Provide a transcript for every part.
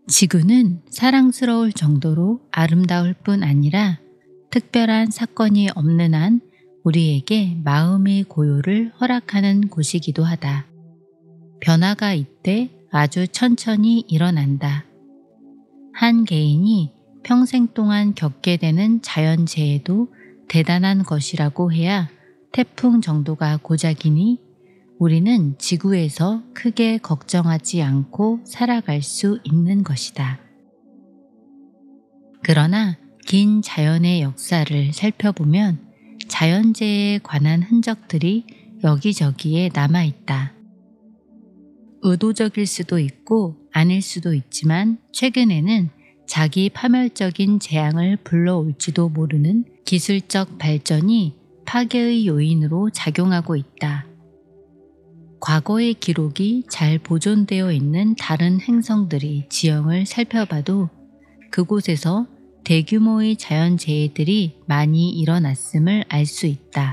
지구는 사랑스러울 정도로 아름다울 뿐 아니라 특별한 사건이 없는 한 우리에게 마음의 고요를 허락하는 곳이기도 하다. 변화가 이때 아주 천천히 일어난다. 한 개인이 평생 동안 겪게 되는 자연재해도 대단한 것이라고 해야 태풍 정도가 고작이니 우리는 지구에서 크게 걱정하지 않고 살아갈 수 있는 것이다. 그러나 긴 자연의 역사를 살펴보면 자연재해에 관한 흔적들이 여기저기에 남아있다. 의도적일 수도 있고 아닐 수도 있지만 최근에는 자기 파멸적인 재앙을 불러올지도 모르는 기술적 발전이 파괴의 요인으로 작용하고 있다. 과거의 기록이 잘 보존되어 있는 다른 행성들의 지형을 살펴봐도 그곳에서 대규모의 자연재해들이 많이 일어났음을 알 수 있다.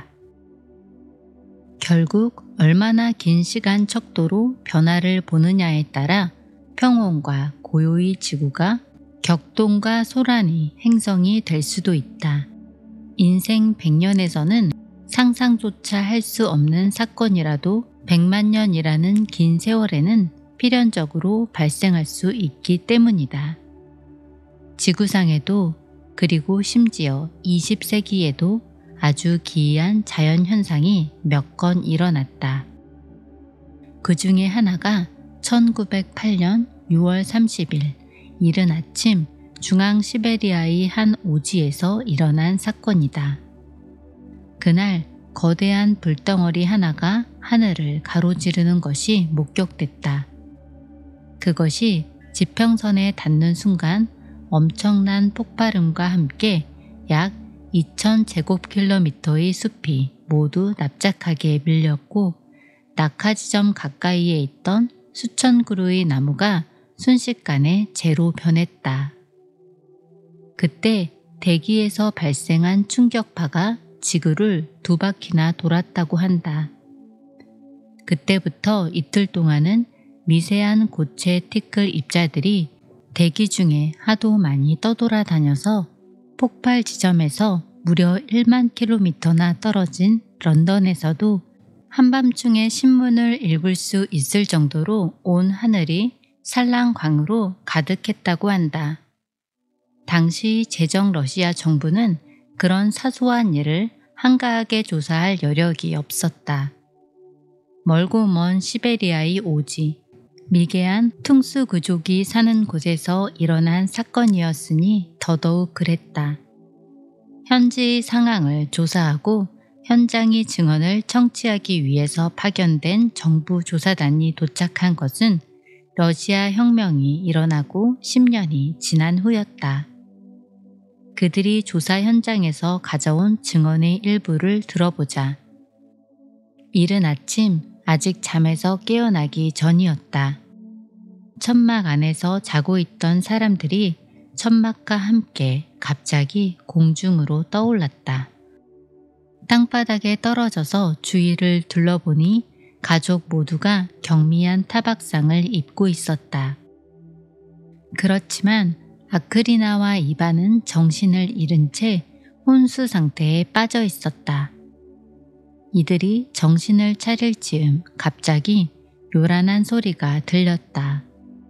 결국 얼마나 긴 시간 척도로 변화를 보느냐에 따라 평온과 고요의 지구가 격동과 소란의 행성이 될 수도 있다. 인생 100년에서는 상상조차 할 수 없는 사건이라도 100만 년이라는 긴 세월에는 필연적으로 발생할 수 있기 때문이다. 지구상에도 그리고 심지어 20세기에도 아주 기이한 자연현상이 몇 건 일어났다. 그 중에 하나가 1908년 6월 30일 이른 아침 중앙 시베리아의 한 오지에서 일어난 사건이다. 그날 거대한 불덩어리 하나가 하늘을 가로지르는 것이 목격됐다. 그것이 지평선에 닿는 순간 엄청난 폭발음과 함께 약 2000제곱킬로미터의 숲이 모두 납작하게 밀렸고 낙하지점 가까이에 있던 수천 그루의 나무가 순식간에 재로 변했다. 그때 대기에서 발생한 충격파가 지구를 2바퀴나 돌았다고 한다. 그때부터 이틀 동안은 미세한 고체 티끌 입자들이 대기 중에 하도 많이 떠돌아다녀서 폭발 지점에서 무려 1만 킬로미터나 떨어진 런던에서도 한밤중에 신문을 읽을 수 있을 정도로 온 하늘이 산란광으로 가득했다고 한다. 당시 제정 러시아 정부는 그런 사소한 일을 한가하게 조사할 여력이 없었다. 멀고 먼 시베리아의 오지, 미개한 퉁수그족이 사는 곳에서 일어난 사건이었으니 더더욱 그랬다. 현지의 상황을 조사하고 현장의 증언을 청취하기 위해서 파견된 정부 조사단이 도착한 것은 러시아 혁명이 일어나고 10년이 지난 후였다. 그들이 조사 현장에서 가져온 증언의 일부를 들어보자. 이른 아침 아직 잠에서 깨어나기 전이었다. 천막 안에서 자고 있던 사람들이 천막과 함께 갑자기 공중으로 떠올랐다. 땅바닥에 떨어져서 주위를 둘러보니 가족 모두가 경미한 타박상을 입고 있었다. 그렇지만 아크리나와 이반은 정신을 잃은 채 혼수 상태에 빠져 있었다. 이들이 정신을 차릴 즈음 갑자기 요란한 소리가 들렸다.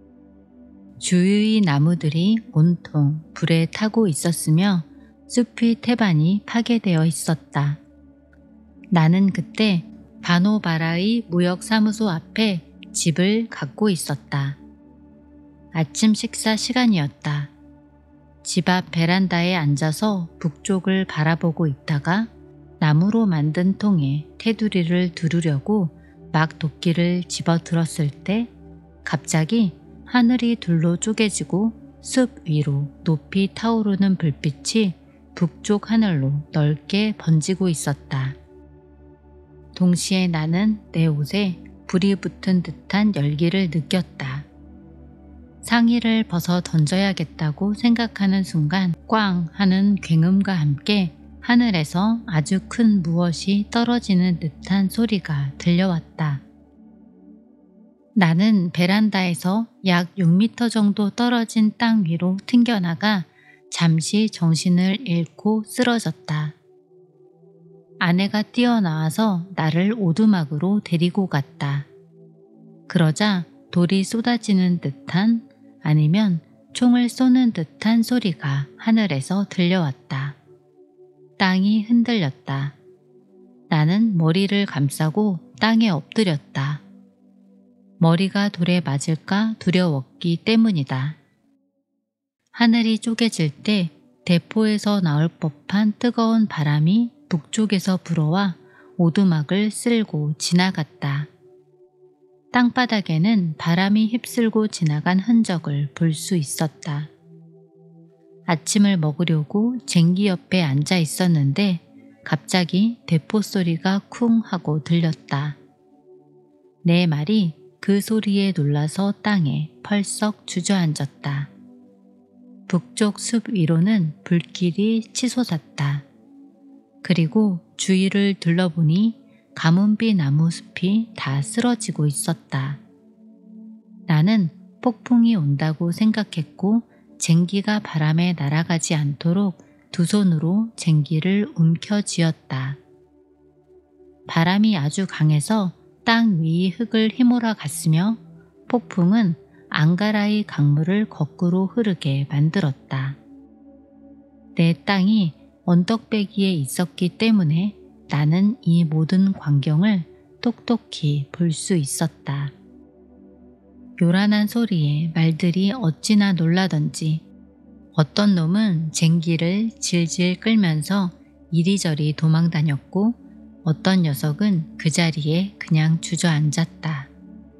주위의 나무들이 온통 불에 타고 있었으며 숲의 태반이 파괴되어 있었다. 나는 그때 바노바라의 무역사무소 앞에 집을 갖고 있었다. 아침 식사 시간이었다. 집 앞 베란다에 앉아서 북쪽을 바라보고 있다가 나무로 만든 통에 테두리를 두르려고 막 도끼를 집어들었을 때 갑자기 하늘이 둘로 쪼개지고 숲 위로 높이 타오르는 불빛이 북쪽 하늘로 넓게 번지고 있었다. 동시에 나는 내 옷에 불이 붙은 듯한 열기를 느꼈다. 상의를 벗어 던져야겠다고 생각하는 순간 꽝 하는 굉음과 함께 하늘에서 아주 큰 무엇이 떨어지는 듯한 소리가 들려왔다. 나는 베란다에서 약 6m 정도 떨어진 땅 위로 튕겨나가 잠시 정신을 잃고 쓰러졌다. 아내가 뛰어나와서 나를 오두막으로 데리고 갔다. 그러자 돌이 쏟아지는 듯한 아니면 총을 쏘는 듯한 소리가 하늘에서 들려왔다. 땅이 흔들렸다. 나는 머리를 감싸고 땅에 엎드렸다. 머리가 돌에 맞을까 두려웠기 때문이다. 하늘이 쪼개질 때 대포에서 나올 법한 뜨거운 바람이 북쪽에서 불어와 오두막을 쓸고 지나갔다. 땅바닥에는 바람이 휩쓸고 지나간 흔적을 볼 수 있었다. 아침을 먹으려고 쟁기 옆에 앉아 있었는데 갑자기 대포 소리가 쿵 하고 들렸다. 내 말이 그 소리에 놀라서 땅에 펄썩 주저앉았다. 북쪽 숲 위로는 불길이 치솟았다. 그리고 주위를 둘러보니 가문비 나무 숲이 다 쓰러지고 있었다. 나는 폭풍이 온다고 생각했고 쟁기가 바람에 날아가지 않도록 두 손으로 쟁기를 움켜쥐었다. 바람이 아주 강해서 땅 위 흙을 휘몰아 갔으며 폭풍은 앙가라이 강물을 거꾸로 흐르게 만들었다. 내 땅이 언덕배기에 있었기 때문에 나는 이 모든 광경을 똑똑히 볼 수 있었다. 요란한 소리에 말들이 어찌나 놀라던지 어떤 놈은 쟁기를 질질 끌면서 이리저리 도망다녔고 어떤 녀석은 그 자리에 그냥 주저앉았다.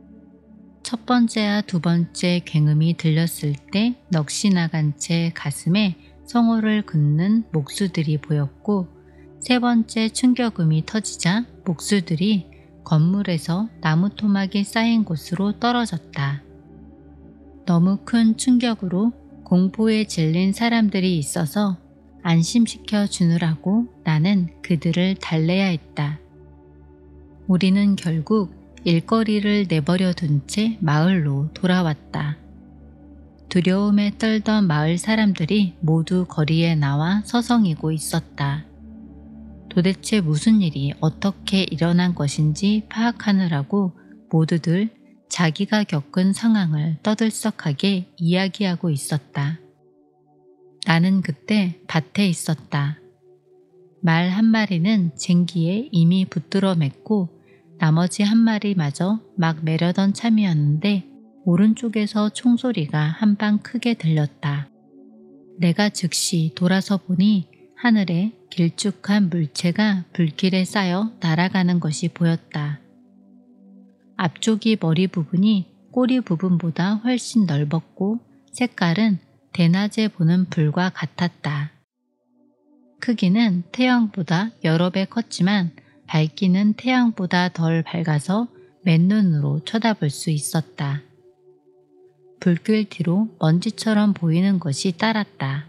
첫 번째와 두 번째 굉음이 들렸을 때 넋이 나간 채 가슴에 성호를 긋는 목수들이 보였고 세 번째 충격음이 터지자 목수들이 건물에서 나무 토막이 쌓인 곳으로 떨어졌다. 너무 큰 충격으로 공포에 질린 사람들이 있어서 안심시켜 주느라고 나는 그들을 달래야 했다. 우리는 결국 일거리를 내버려 둔 채 마을로 돌아왔다. 두려움에 떨던 마을 사람들이 모두 거리에 나와 서성이고 있었다. 도대체 무슨 일이 어떻게 일어난 것인지 파악하느라고 모두들 자기가 겪은 상황을 떠들썩하게 이야기하고 있었다. 나는 그때 밭에 있었다. 말 한 마리는 쟁기에 이미 붙들어 맸고 나머지 한 마리마저 막 매려던 참이었는데 오른쪽에서 총소리가 한방 크게 들렸다. 내가 즉시 돌아서 보니 하늘에 길쭉한 물체가 불길에 쌓여 날아가는 것이 보였다. 앞쪽이 머리 부분이 꼬리 부분보다 훨씬 넓었고 색깔은 대낮에 보는 불과 같았다. 크기는 태양보다 여러 배 컸지만 밝기는 태양보다 덜 밝아서 맨눈으로 쳐다볼 수 있었다. 불길 뒤로 먼지처럼 보이는 것이 따랐다.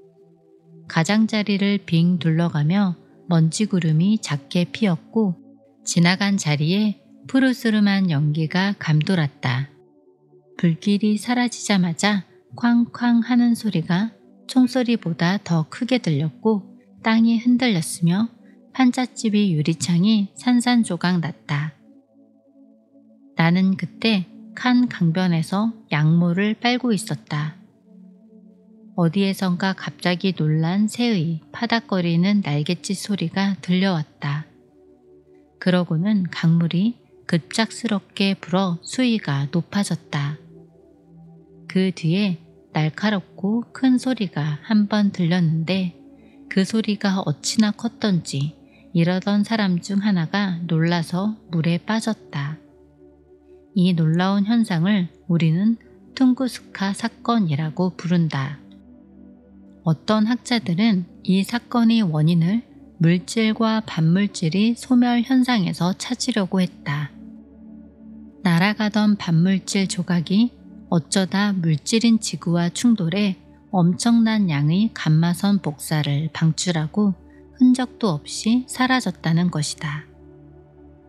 가장자리를 빙 둘러가며 먼지구름이 작게 피었고 지나간 자리에 푸르스름한 연기가 감돌았다. 불길이 사라지자마자 쾅쾅 하는 소리가 총소리보다 더 크게 들렸고 땅이 흔들렸으며 판잣집이 유리창이 산산조각 났다. 나는 그때 칸 강변에서 양모를 빨고 있었다. 어디에선가 갑자기 놀란 새의 파닥거리는 날갯짓 소리가 들려왔다. 그러고는 강물이 급작스럽게 불어 수위가 높아졌다. 그 뒤에 날카롭고 큰 소리가 한 번 들렸는데 그 소리가 어찌나 컸던지 이러던 사람 중 하나가 놀라서 물에 빠졌다. 이 놀라운 현상을 우리는 퉁구스카 사건이라고 부른다. 어떤 학자들은 이 사건의 원인을 물질과 반물질이 소멸 현상에서 찾으려고 했다. 날아가던 반물질 조각이 어쩌다 물질인 지구와 충돌해 엄청난 양의 감마선 복사를 방출하고 흔적도 없이 사라졌다는 것이다.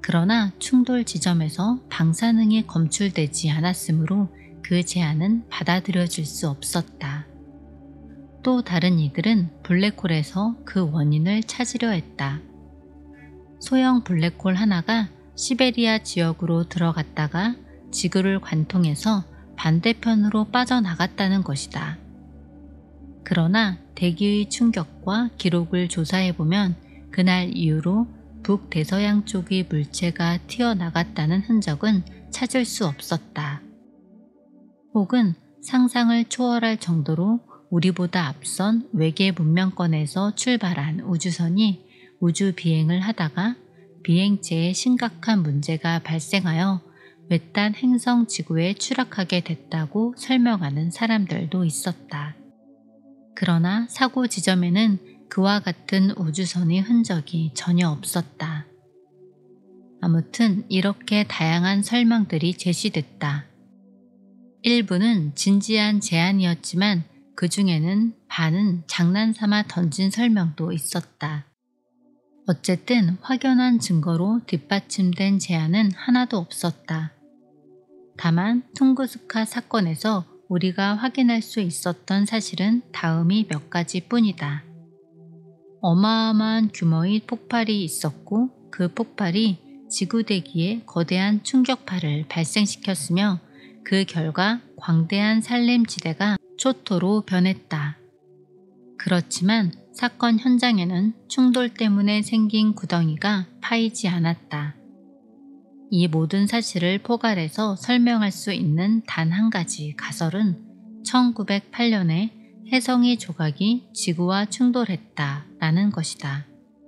그러나 충돌 지점에서 방사능이 검출되지 않았으므로 그 제안은 받아들여질 수 없었다. 또 다른 이들은 블랙홀에서 그 원인을 찾으려 했다. 소형 블랙홀 하나가 시베리아 지역으로 들어갔다가 지구를 관통해서 반대편으로 빠져나갔다는 것이다. 그러나 대기의 충격과 기록을 조사해보면 그날 이후로 북대서양 쪽의 물체가 튀어나갔다는 흔적은 찾을 수 없었다. 혹은 상상을 초월할 정도로 우리보다 앞선 외계 문명권에서 출발한 우주선이 우주 비행을 하다가 비행체에 심각한 문제가 발생하여 외딴 행성 지구에 추락하게 됐다고 설명하는 사람들도 있었다. 그러나 사고 지점에는 그와 같은 우주선의 흔적이 전혀 없었다. 아무튼 이렇게 다양한 설명들이 제시됐다. 일부는 진지한 제안이었지만 그 중에는 반은 장난삼아 던진 설명도 있었다. 어쨌든 확연한 증거로 뒷받침된 제안은 하나도 없었다. 다만 퉁구스카 사건에서 우리가 확인할 수 있었던 사실은 다음이 몇 가지 뿐이다. 어마어마한 규모의 폭발이 있었고 그 폭발이 지구대기에 거대한 충격파를 발생시켰으며 그 결과 광대한 산림지대가 초토로 변했다. 그렇지만 사건 현장에는 충돌 때문에 생긴 구덩이가 파이지 않았다. 이 모든 사실을 포괄해서 설명할 수 있는 단 한 가지 가설은 1908년에 혜성의 조각이 지구와 충돌했다라는 것이다.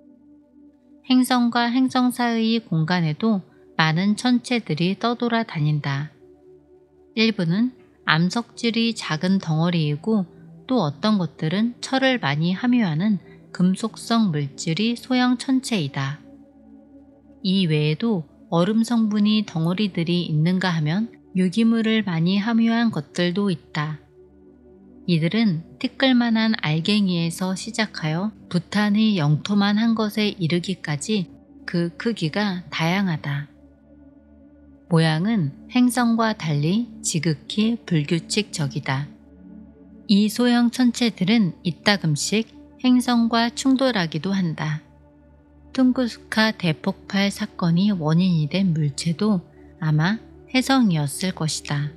행성과 행성 사이의 공간에도 많은 천체들이 떠돌아 다닌다. 일부는 암석질이 작은 덩어리이고 또 어떤 것들은 철을 많이 함유하는 금속성 물질이 소형 천체이다. 이 외에도 얼음 성분이 덩어리들이 있는가 하면 유기물을 많이 함유한 것들도 있다. 이들은 티끌만한 알갱이에서 시작하여 부탄의 영토만 한 것에 이르기까지 그 크기가 다양하다. 모양은 행성과 달리 지극히 불규칙적이다. 이 소형 천체들은 이따금씩 행성과 충돌하기도 한다. 퉁구스카 대폭발 사건이 원인이 된 물체도 아마 혜성이었을 것이다.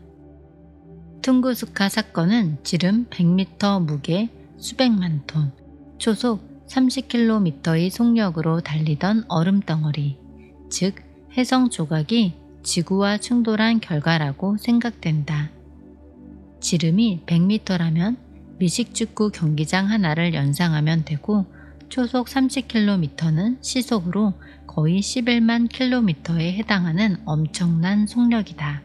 퉁구스카 사건은 지름 100m 무게 수백만 톤, 초속 30km의 속력으로 달리던 얼음덩어리, 즉 혜성 조각이 지구와 충돌한 결과라고 생각된다. 지름이 100m라면 미식축구 경기장 하나를 연상하면 되고 초속 30km는 시속으로 거의 11만 km에 해당하는 엄청난 속력이다.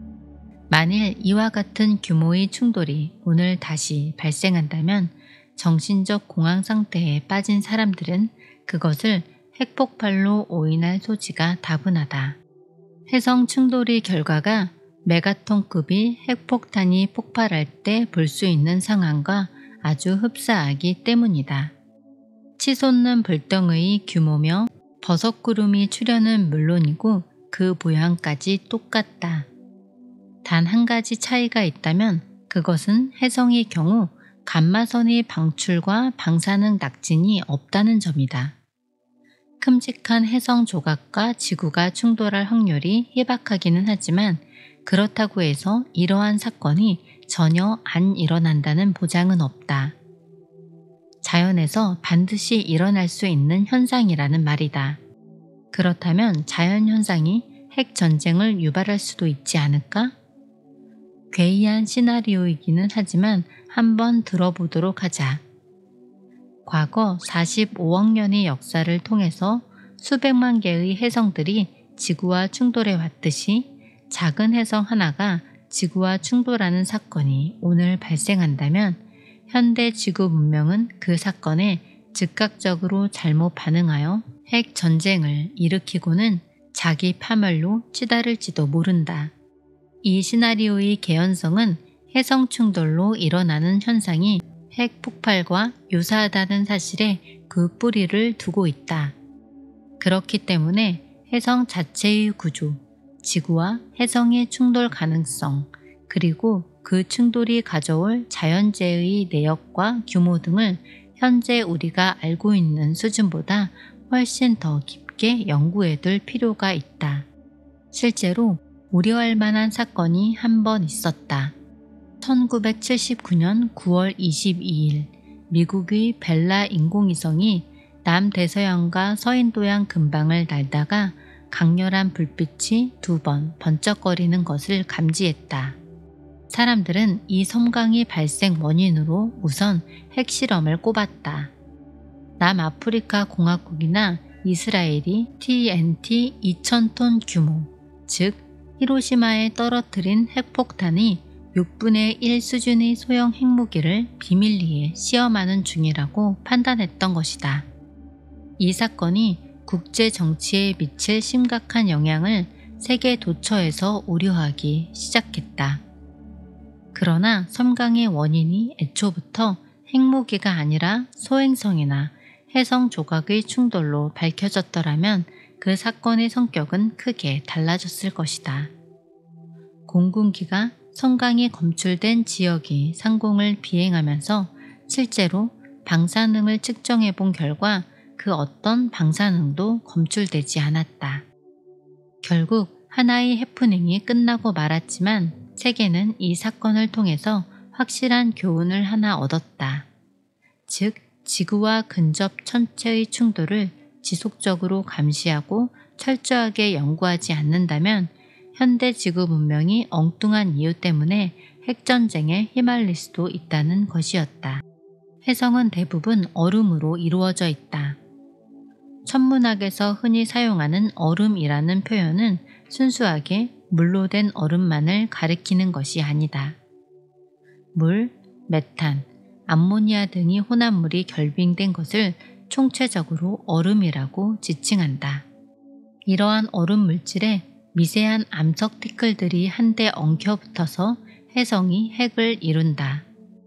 만일 이와 같은 규모의 충돌이 오늘 다시 발생한다면 정신적 공황 상태에 빠진 사람들은 그것을 핵폭발로 오인할 소지가 다분하다. 혜성 충돌의 결과가 메가톤급의 핵폭탄이 폭발할 때 볼 수 있는 상황과 아주 흡사하기 때문이다. 치솟는 불덩이의 규모며 버섯구름이 출현은 물론이고 그 모양까지 똑같다. 단 한 가지 차이가 있다면 그것은 혜성의 경우 감마선의 방출과 방사능 낙진이 없다는 점이다. 큼직한 혜성 조각과 지구가 충돌할 확률이 희박하기는 하지만 그렇다고 해서 이러한 사건이 전혀 안 일어난다는 보장은 없다. 자연에서 반드시 일어날 수 있는 현상이라는 말이다. 그렇다면 자연현상이 핵전쟁을 유발할 수도 있지 않을까? 괴이한 시나리오이기는 하지만 한번 들어보도록 하자. 과거 45억 년의 역사를 통해서 수백만 개의 혜성들이 지구와 충돌해 왔듯이 작은 혜성 하나가 지구와 충돌하는 사건이 오늘 발생한다면 현대 지구 문명은 그 사건에 즉각적으로 잘못 반응하여 핵 전쟁을 일으키고는 자기 파멸로 치달을지도 모른다. 이 시나리오의 개연성은 혜성 충돌로 일어나는 현상이 핵 폭발과 유사하다는 사실에 그 뿌리를 두고 있다. 그렇기 때문에 해성 자체의 구조, 지구와 해성의 충돌 가능성, 그리고 그 충돌이 가져올 자연재해의 내역과 규모 등을 현재 우리가 알고 있는 수준보다 훨씬 더 깊게 연구해둘 필요가 있다. 실제로 우려할 만한 사건이 한 번 있었다. 1979년 9월 22일 미국의 벨라 인공위성이 남대서양과 서인도양 근방을 날다가 강렬한 불빛이 2번 번쩍거리는 것을 감지했다. 사람들은 이 섬광이 발생 원인으로 우선 핵실험을 꼽았다. 남아프리카 공화국이나 이스라엘이 TNT 2000톤 규모, 즉 히로시마에 떨어뜨린 핵폭탄이 6분의 1 수준의 소형 핵무기를 비밀리에 시험하는 중이라고 판단했던 것이다. 이 사건이 국제 정치에 미칠 심각한 영향을 세계 도처에서 우려하기 시작했다. 그러나 섬광의 원인이 애초부터 핵무기가 아니라 소행성이나 해성 조각의 충돌로 밝혀졌더라면 그 사건의 성격은 크게 달라졌을 것이다. 공군기가 섬광이 검출된 지역이 상공을 비행하면서 실제로 방사능을 측정해 본 결과 그 어떤 방사능도 검출되지 않았다. 결국 하나의 해프닝이 끝나고 말았지만 세계는 이 사건을 통해서 확실한 교훈을 하나 얻었다. 즉, 지구와 근접 천체의 충돌을 지속적으로 감시하고 철저하게 연구하지 않는다면 현대 지구 문명이 엉뚱한 이유 때문에 핵전쟁에 휘말릴 수도 있다는 것이었다. 해성은 대부분 얼음으로 이루어져 있다. 천문학에서 흔히 사용하는 얼음이라는 표현은 순수하게 물로 된 얼음만을 가리키는 것이 아니다. 물, 메탄, 암모니아 등이 혼합물이 결빙된 것을 총체적으로 얼음이라고 지칭한다. 이러한 얼음 물질에 미세한 암석 티끌들이 한데 엉켜붙어서 해성이 핵을 이룬다.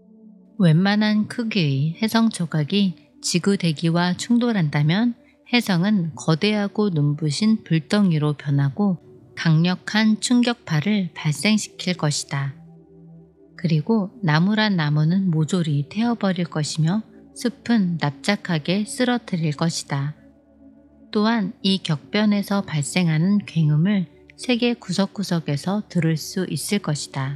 웬만한 크기의 해성 조각이 지구 대기와 충돌한다면 해성은 거대하고 눈부신 불덩이로 변하고 강력한 충격파를 발생시킬 것이다. 그리고 나무란 나무는 모조리 태워버릴 것이며 숲은 납작하게 쓰러뜨릴 것이다. 또한 이 격변에서 발생하는 굉음을 세계 구석구석에서 들을 수 있을 것이다.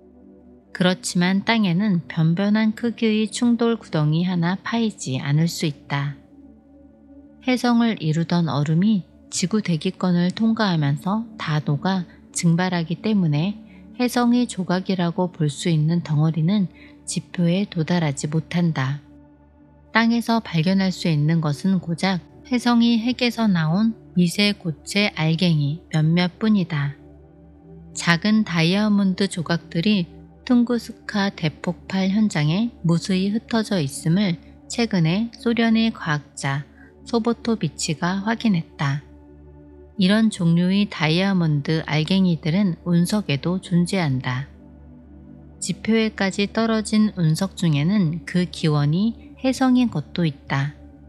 그렇지만 땅에는 변변한 크기의 충돌 구덩이 하나 파이지 않을 수 있다. 해성을 이루던 얼음이 지구 대기권을 통과하면서 다 녹아 증발하기 때문에 해성의 조각이라고 볼 수 있는 덩어리는 지표에 도달하지 못한다. 땅에서 발견할 수 있는 것은 고작 해성이 핵에서 나온 미세 고체 알갱이 몇몇 뿐이다. 작은 다이아몬드 조각들이 퉁구스카 대폭발 현장에 무수히 흩어져 있음을 최근에 소련의 과학자 소보토비치가 확인했다. 이런 종류의 다이아몬드 알갱이들은 운석에도 존재한다. 지표에까지 떨어진 운석 중에는 그 기원이 해성인 것도 있다.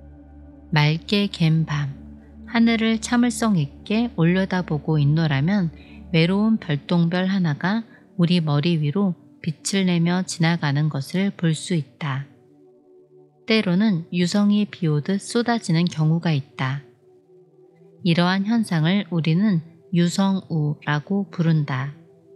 맑게 갠 밤, 하늘을 참을성 있게 올려다보고 있노라면 외로운 별똥별 하나가 우리 머리 위로 빛을 내며 지나가는 것을 볼 수 있다. 때로는 유성이 비오듯 쏟아지는 경우가 있다. 이러한 현상을 우리는 유성우라고 부른다.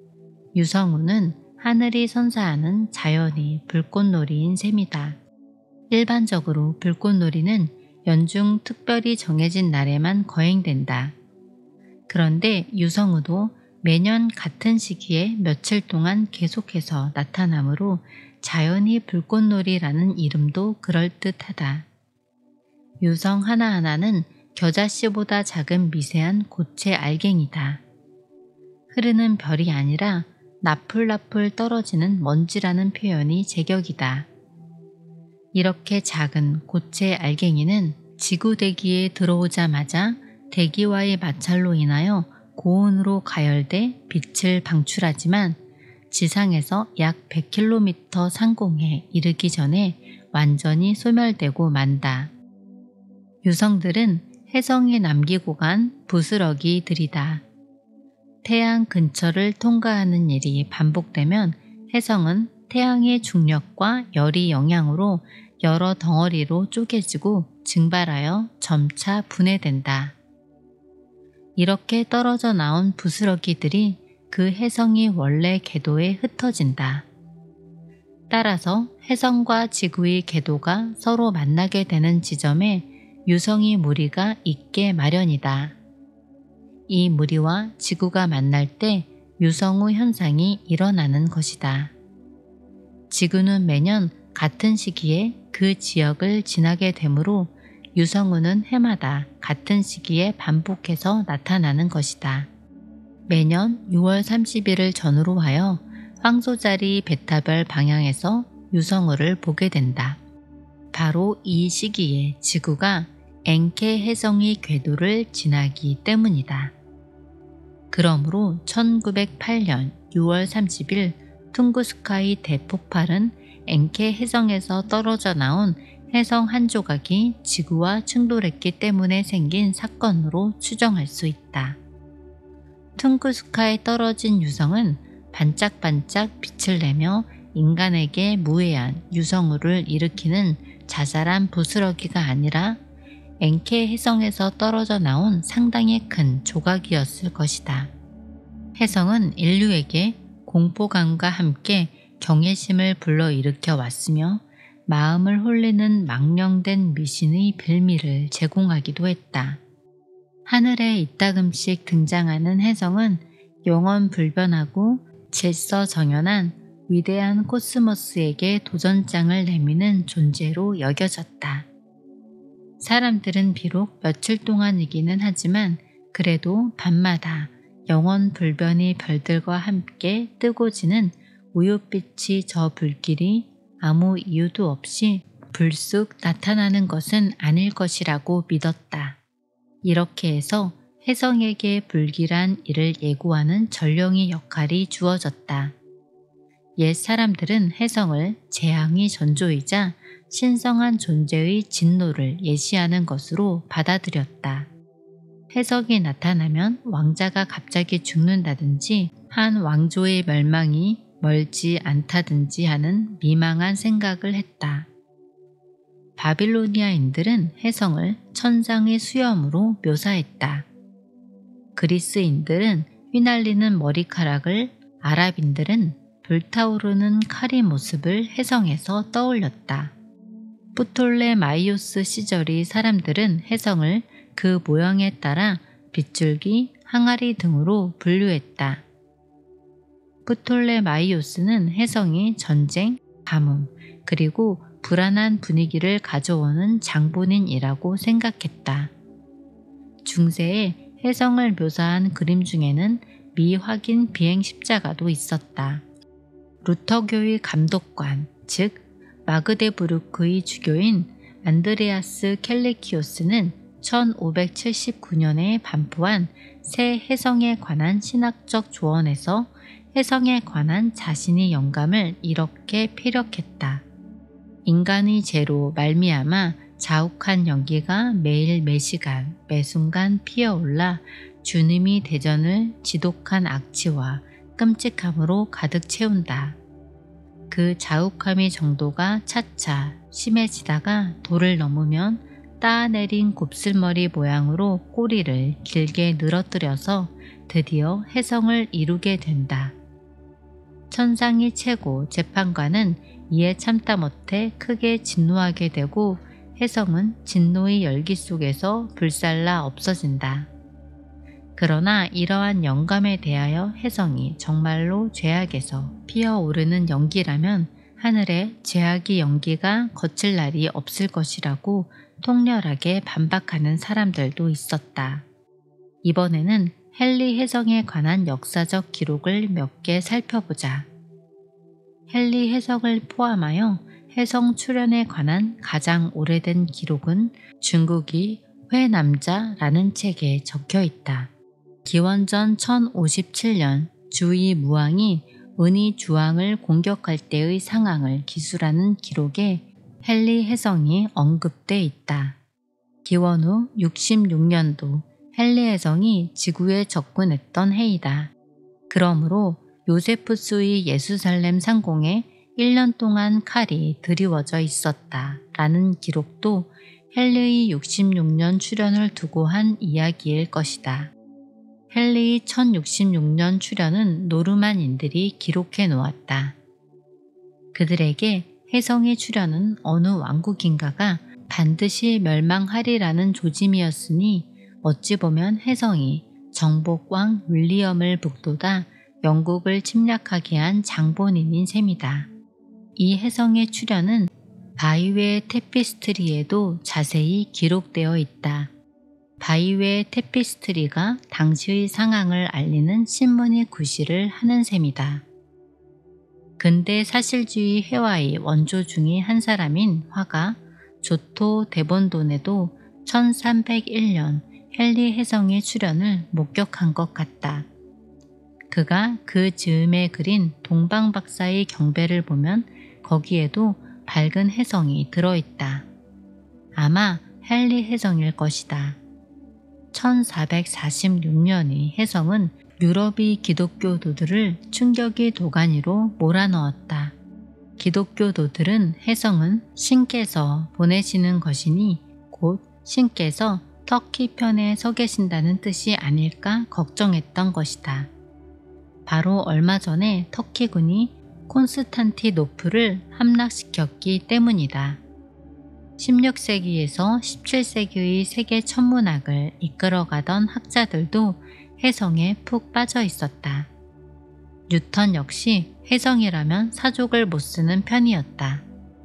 유성우는 하늘이 선사하는 자연의 불꽃놀이인 셈이다. 일반적으로 불꽃놀이는 연중 특별히 정해진 날에만 거행된다. 그런데 유성우도 매년 같은 시기에 며칠 동안 계속해서 나타나므로 자연의 불꽃놀이라는 이름도 그럴듯하다. 유성 하나하나는 겨자씨보다 작은 미세한 고체 알갱이다. 흐르는 별이 아니라 나풀나풀 떨어지는 먼지라는 표현이 제격이다. 이렇게 작은 고체 알갱이는 지구 대기에 들어오자마자 대기와의 마찰로 인하여 고온으로 가열돼 빛을 방출하지만 지상에서 약 100km 상공에 이르기 전에 완전히 소멸되고 만다. 유성들은 혜성이 남기고 간 부스러기들이다. 태양 근처를 통과하는 일이 반복되면 혜성은 태양의 중력과 열의 영향으로 여러 덩어리로 쪼개지고 증발하여 점차 분해된다. 이렇게 떨어져 나온 부스러기들이 그 혜성이 원래 궤도에 흩어진다. 따라서 혜성과 지구의 궤도가 서로 만나게 되는 지점에 유성의 무리가 있게 마련이다. 이 무리와 지구가 만날 때 유성우 현상이 일어나는 것이다. 지구는 매년 같은 시기에 그 지역을 지나게 되므로 유성우는 해마다 같은 시기에 반복해서 나타나는 것이다. 매년 6월 30일을 전후로 하여 황소자리 베타별 방향에서 유성우를 보게 된다. 바로 이 시기에 지구가 엔케 혜성의 궤도를 지나기 때문이다. 그러므로 1908년 6월 30일 퉁구스카이 대폭발은 엔케 혜성에서 떨어져 나온 혜성 한 조각이 지구와 충돌했기 때문에 생긴 사건으로 추정할 수 있다. 퉁구스카에 떨어진 유성은 반짝반짝 빛을 내며 인간에게 무해한 유성우를 일으키는 자잘한 부스러기가 아니라 엔케 혜성에서 떨어져 나온 상당히 큰 조각이었을 것이다. 혜성은 인류에게 공포감과 함께 경외심을 불러일으켜 왔으며 마음을 홀리는 망령된 미신의 빌미를 제공하기도 했다. 하늘에 이따금씩 등장하는 혜성은 영원불변하고 질서정연한 위대한 코스모스에게 도전장을 내미는 존재로 여겨졌다. 사람들은 비록 며칠 동안이기는 하지만 그래도 밤마다 영원불변의 별들과 함께 뜨고 지는 우윳빛이 저 불길이 아무 이유도 없이 불쑥 나타나는 것은 아닐 것이라고 믿었다. 이렇게 해서 혜성에게 불길한 일을 예고하는 전령의 역할이 주어졌다. 옛 사람들은 혜성을 재앙의 전조이자 신성한 존재의 진노를 예시하는 것으로 받아들였다. 혜성이 나타나면 왕자가 갑자기 죽는다든지 한 왕조의 멸망이 멀지 않다든지 하는 미망한 생각을 했다. 바빌로니아인들은 혜성을 천상의 수염으로 묘사했다. 그리스인들은 휘날리는 머리카락을, 아랍인들은 불타오르는 칼의 모습을 혜성에서 떠올렸다. 프톨레마이오스 시절의 사람들은 혜성을 그 모양에 따라 빗줄기, 항아리 등으로 분류했다. 프톨레마이오스는 혜성이 전쟁, 가뭄, 그리고 불안한 분위기를 가져오는 장본인이라고 생각했다. 중세에 혜성을 묘사한 그림 중에는 미확인 비행 십자가도 있었다. 루터교의 감독관, 즉 마그데부르크의 주교인 안드레아스 켈리키오스는 1579년에 반포한 새 혜성에 관한 신학적 조언에서 혜성에 관한 자신의 영감을 이렇게 피력했다. 인간의 죄로 말미암아 자욱한 연기가 매일 매시간 매순간 피어올라 주님의 대전을 지독한 악취와 끔찍함으로 가득 채운다. 그 자욱함의 정도가 차차 심해지다가 도를 넘으면 따내린 곱슬머리 모양으로 꼬리를 길게 늘어뜨려서 드디어 혜성을 이루게 된다. 천상의 최고 재판관은 이에 참다 못해 크게 진노하게 되고 혜성은 진노의 열기 속에서 불살라 없어진다. 그러나 이러한 영감에 대하여 혜성이 정말로 죄악에서 피어오르는 연기라면 하늘에 죄악의 연기가 거칠 날이 없을 것이라고 통렬하게 반박하는 사람들도 있었다. 이번에는 헨리 혜성에 관한 역사적 기록을 몇 개 살펴보자. 헨리 혜성을 포함하여 혜성 출현에 관한 가장 오래된 기록은 중국의 회남자라는 책에 적혀 있다. 기원전 1057년 주의 무왕이 은희 주왕을 공격할 때의 상황을 기술하는 기록에 헨리 혜성이 언급돼 있다. 기원 후 66년도 헨리 혜성이 지구에 접근했던 해이다. 그러므로 요세푸스의 예루살렘 상공에 1년 동안 칼이 드리워져 있었다 라는 기록도 헨리의 66년 출현을 두고 한 이야기일 것이다. 헨리의 1066년 출현은 노르만인들이 기록해 놓았다. 그들에게 혜성의 출현은 어느 왕국인가가 반드시 멸망하리라는 조짐이었으니 어찌 보면 혜성이 정복왕 윌리엄을 북돋아 영국을 침략하게 한 장본인인 셈이다. 이 혜성의 출현은 바이웨의 테피스트리에도 자세히 기록되어 있다. 바이웨의 테피스트리가 당시의 상황을 알리는 신문의 구실을 하는 셈이다. 근대 사실주의 회화의 원조 중의 한 사람인 화가 조토 데본돈에도 1301년 헨리 혜성의 출현을 목격한 것 같다. 그가 그 즈음에 그린 동방박사의 경배를 보면 거기에도 밝은 혜성이 들어있다. 아마 헨리 혜성일 것이다. 1446년의 혜성은 유럽의 기독교도들을 충격의 도가니로 몰아넣었다. 기독교도들은 혜성은 신께서 보내시는 것이니 곧 신께서 터키 편에 서 계신다는 뜻이 아닐까 걱정했던 것이다. 바로 얼마 전에 터키군이 콘스탄티노플을 함락시켰기 때문이다. 16세기에서 17세기의 세계 천문학을 이끌어가던 학자들도 혜성에 푹 빠져 있었다. 뉴턴 역시 혜성이라면 사족을 못 쓰는 편이었다.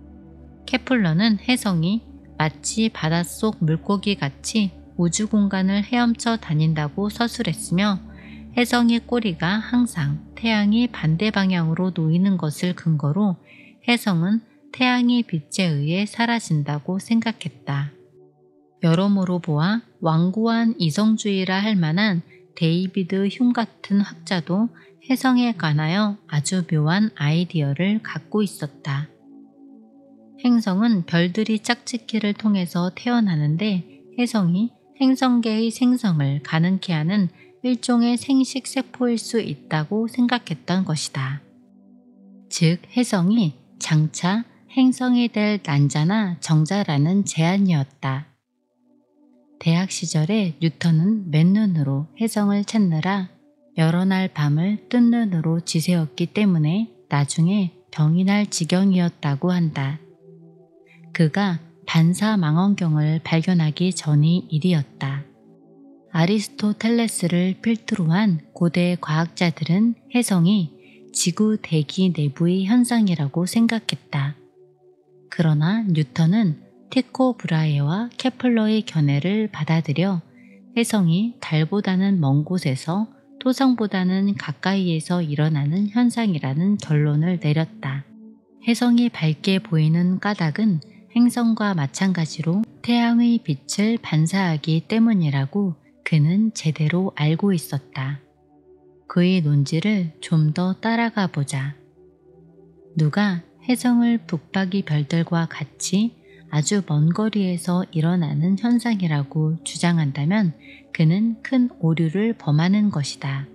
케플러는 혜성이 마치 바닷속 물고기같이 우주 공간을 헤엄쳐 다닌다고 서술했으며 혜성의 꼬리가 항상 태양이 반대 방향으로 놓이는 것을 근거로 혜성은 태양의 빛에 의해 사라진다고 생각했다. 여러모로 보아 완고한 이성주의라 할 만한 데이비드 흉 같은 학자도 혜성에 관하여 아주 묘한 아이디어를 갖고 있었다. 행성은 별들이 짝짓기를 통해서 태어나는데 혜성이 행성계의 생성을 가능케 하는 일종의 생식세포일 수 있다고 생각했던 것이다. 즉 혜성이 장차 행성이 될 난자나 정자라는 제안이었다. 대학 시절에 뉴턴은 맨눈으로 혜성을 찾느라 여러 날 밤을 뜬 눈으로 지새웠기 때문에 나중에 병이 날 지경이었다고 한다. 그가 반사망원경을 발견하기 전의 일이었다. 아리스토텔레스를 필두로 한 고대 과학자들은 혜성이 지구 대기 내부의 현상이라고 생각했다. 그러나 뉴턴은 티코 브라헤와 케플러의 견해를 받아들여 혜성이 달보다는 먼 곳에서 토성보다는 가까이에서 일어나는 현상이라는 결론을 내렸다. 혜성이 밝게 보이는 까닭은 행성과 마찬가지로 태양의 빛을 반사하기 때문이라고 그는 제대로 알고 있었다. 그의 논지를 좀 더 따라가 보자. 누가 혜성을 북박이 별들과 같이 아주 먼 거리에서 일어나는 현상이라고 주장한다면 그는 큰 오류를 범하는 것이다.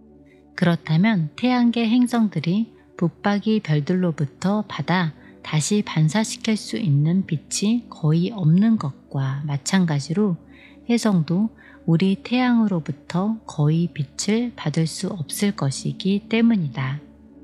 그렇다면 태양계 행성들이 북박이 별들로부터 받아 다시 반사시킬 수 있는 빛이 거의 없는 것과 마찬가지로 혜성도 우리 태양으로부터 거의 빛을 받을 수 없을 것이기 때문이다.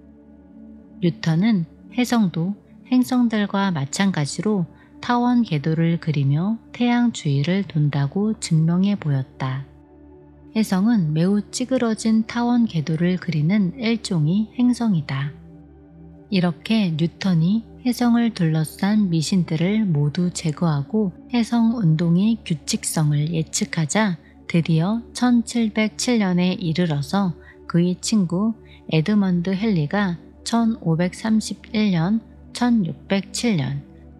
뉴턴은 혜성도 행성들과 마찬가지로 타원 궤도를 그리며 태양 주위를 돈다고 증명해 보였다. 혜성은 매우 찌그러진 타원 궤도를 그리는 일종의 행성이다. 이렇게 뉴턴이 혜성을 둘러싼 미신들을 모두 제거하고 혜성 운동의 규칙성을 예측하자 드디어 1707년에 이르러서 그의 친구 에드먼드 헨리가 1531년, 1607년,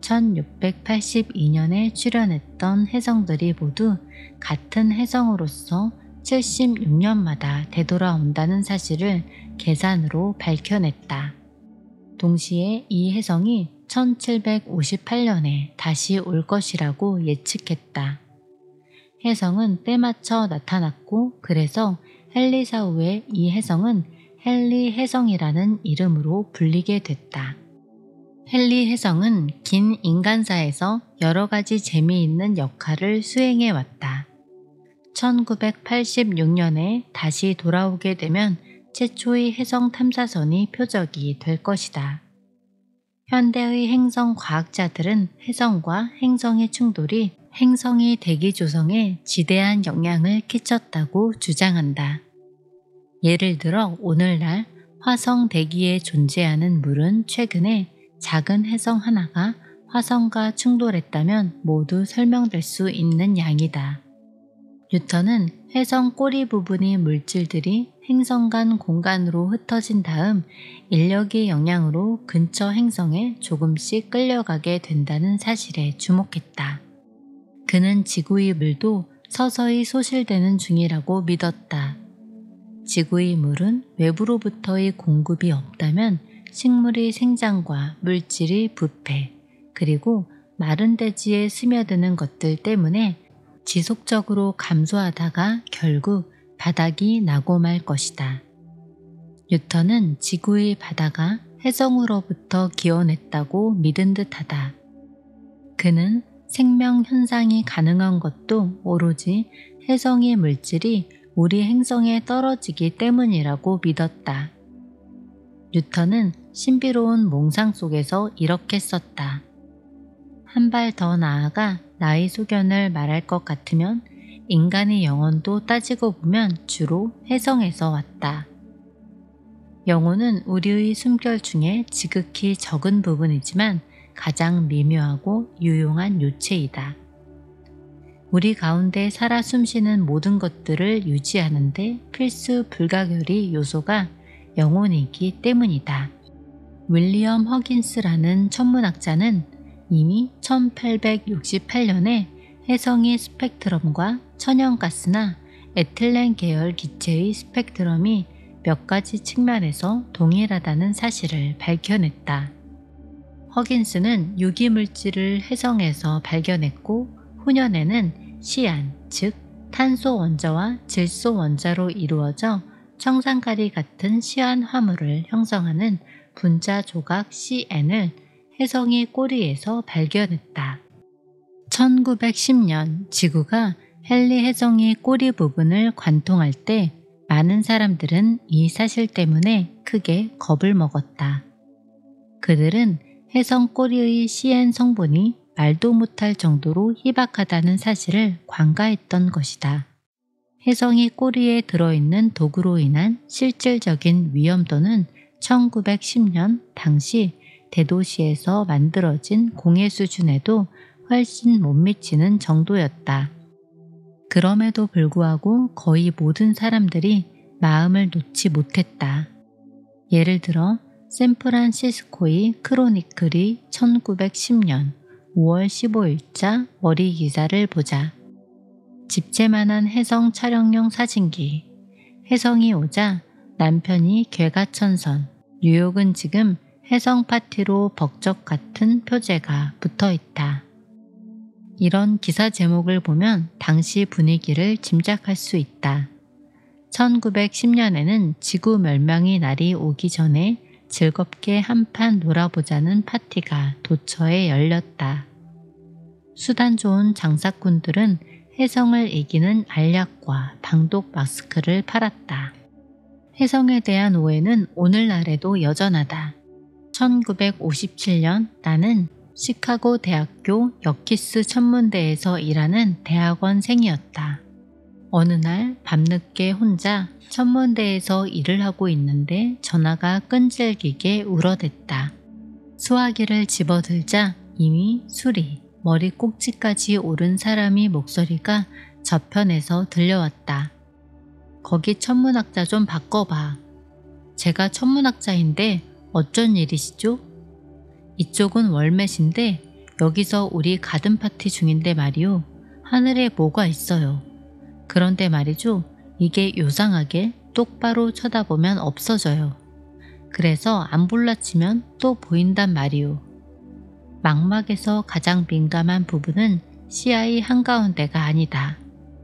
1682년에 출현했던 혜성들이 모두 같은 혜성으로서 76년마다 되돌아온다는 사실을 계산으로 밝혀냈다. 동시에 이 혜성이 1758년에 다시 올 것이라고 예측했다. 혜성은 때맞춰 나타났고 그래서 헨리사 후에 이 혜성은 헨리 혜성이라는 이름으로 불리게 됐다. 헨리 혜성은 긴 인간사에서 여러 가지 재미있는 역할을 수행해 왔다. 1986년에 다시 돌아오게 되면 최초의 혜성 탐사선이 표적이 될 것이다. 현대의 행성 과학자들은 혜성과 행성의 충돌이 행성의 대기 조성에 지대한 영향을 끼쳤다고 주장한다. 예를 들어 오늘날 화성 대기에 존재하는 물은 최근에 작은 혜성 하나가 화성과 충돌했다면 모두 설명될 수 있는 양이다. 뉴턴은 혜성 꼬리 부분의 물질들이 행성 간 공간으로 흩어진 다음 인력의 영향으로 근처 행성에 조금씩 끌려가게 된다는 사실에 주목했다. 그는 지구의 물도 서서히 소실되는 중이라고 믿었다. 지구의 물은 외부로부터의 공급이 없다면 식물의 생장과 물질의 부패, 그리고 마른 대지에 스며드는 것들 때문에 지속적으로 감소하다가 결국 바닥이 나고 말 것이다. 뉴턴은 지구의 바다가 혜성으로부터 기원했다고 믿은 듯하다. 그는 생명 현상이 가능한 것도 오로지 혜성의 물질이 우리 행성에 떨어지기 때문이라고 믿었다. 뉴턴은 신비로운 몽상 속에서 이렇게 썼다. 한 발 더 나아가 나의 소견을 말할 것 같으면 인간의 영혼도 따지고 보면 주로 혜성에서 왔다. 영혼은 우리의 숨결 중에 지극히 적은 부분이지만 가장 미묘하고 유용한 요체이다. 우리 가운데 살아 숨쉬는 모든 것들을 유지하는데 필수 불가결의 요소가 영혼이기 때문이다. 윌리엄 허긴스라는 천문학자는 이미 1868년에 혜성의 스펙트럼과 천연가스나 에틸렌 계열 기체의 스펙트럼이 몇 가지 측면에서 동일하다는 사실을 밝혀냈다. 허긴스는 유기물질을 혜성에서 발견했고 후년에는 시안, 즉 탄소 원자와 질소 원자로 이루어져 청산가리 같은 시안 화물을 형성하는 분자 조각 CN을 혜성의 꼬리에서 발견했다. 1910년 지구가 헨리 혜성의 꼬리 부분을 관통할 때 많은 사람들은 이 사실 때문에 크게 겁을 먹었다. 그들은 혜성 꼬리의 CN 성분이 말도 못할 정도로 희박하다는 사실을 관가했던 것이다. 혜성이 꼬리에 들어있는 독으로 인한 실질적인 위험도는 1910년 당시 대도시에서 만들어진 공해 수준에도 훨씬 못 미치는 정도였다. 그럼에도 불구하고 거의 모든 사람들이 마음을 놓지 못했다. 예를 들어 샌프란시스코의 크로니클이 1910년 5월 15일자 머리 기사를 보자. 집채만한 혜성 촬영용 사진기. 혜성이 오자 남편이 괴가천선. 뉴욕은 지금 혜성 파티로 벅적 같은 표제가 붙어있다. 이런 기사 제목을 보면 당시 분위기를 짐작할 수 있다. 1910년에는 지구 멸망의 날이 오기 전에 즐겁게 한판 놀아보자는 파티가 도처에 열렸다. 수단 좋은 장사꾼들은 혜성을 이기는 알약과 방독 마스크를 팔았다. 혜성에 대한 오해는 오늘날에도 여전하다. 1957년 나는 시카고 대학교 여키스 천문대에서 일하는 대학원생이었다. 어느 날 밤늦게 혼자 천문대에서 일을 하고 있는데 전화가 끈질기게 울어댔다. 수화기를 집어들자 이미 술이 머리 꼭지까지 오른 사람의 목소리가 저편에서 들려왔다. 거기 천문학자 좀 바꿔봐. 제가 천문학자인데 어쩐 일이시죠? 이쪽은 월맷인데 여기서 우리 가든 파티 중인데 말이오. 하늘에 뭐가 있어요. 그런데 말이죠. 이게 요상하게 똑바로 쳐다보면 없어져요. 그래서 안 볼라치면 또 보인단 말이오. 망막에서 가장 민감한 부분은 시야의 한가운데가 아니다.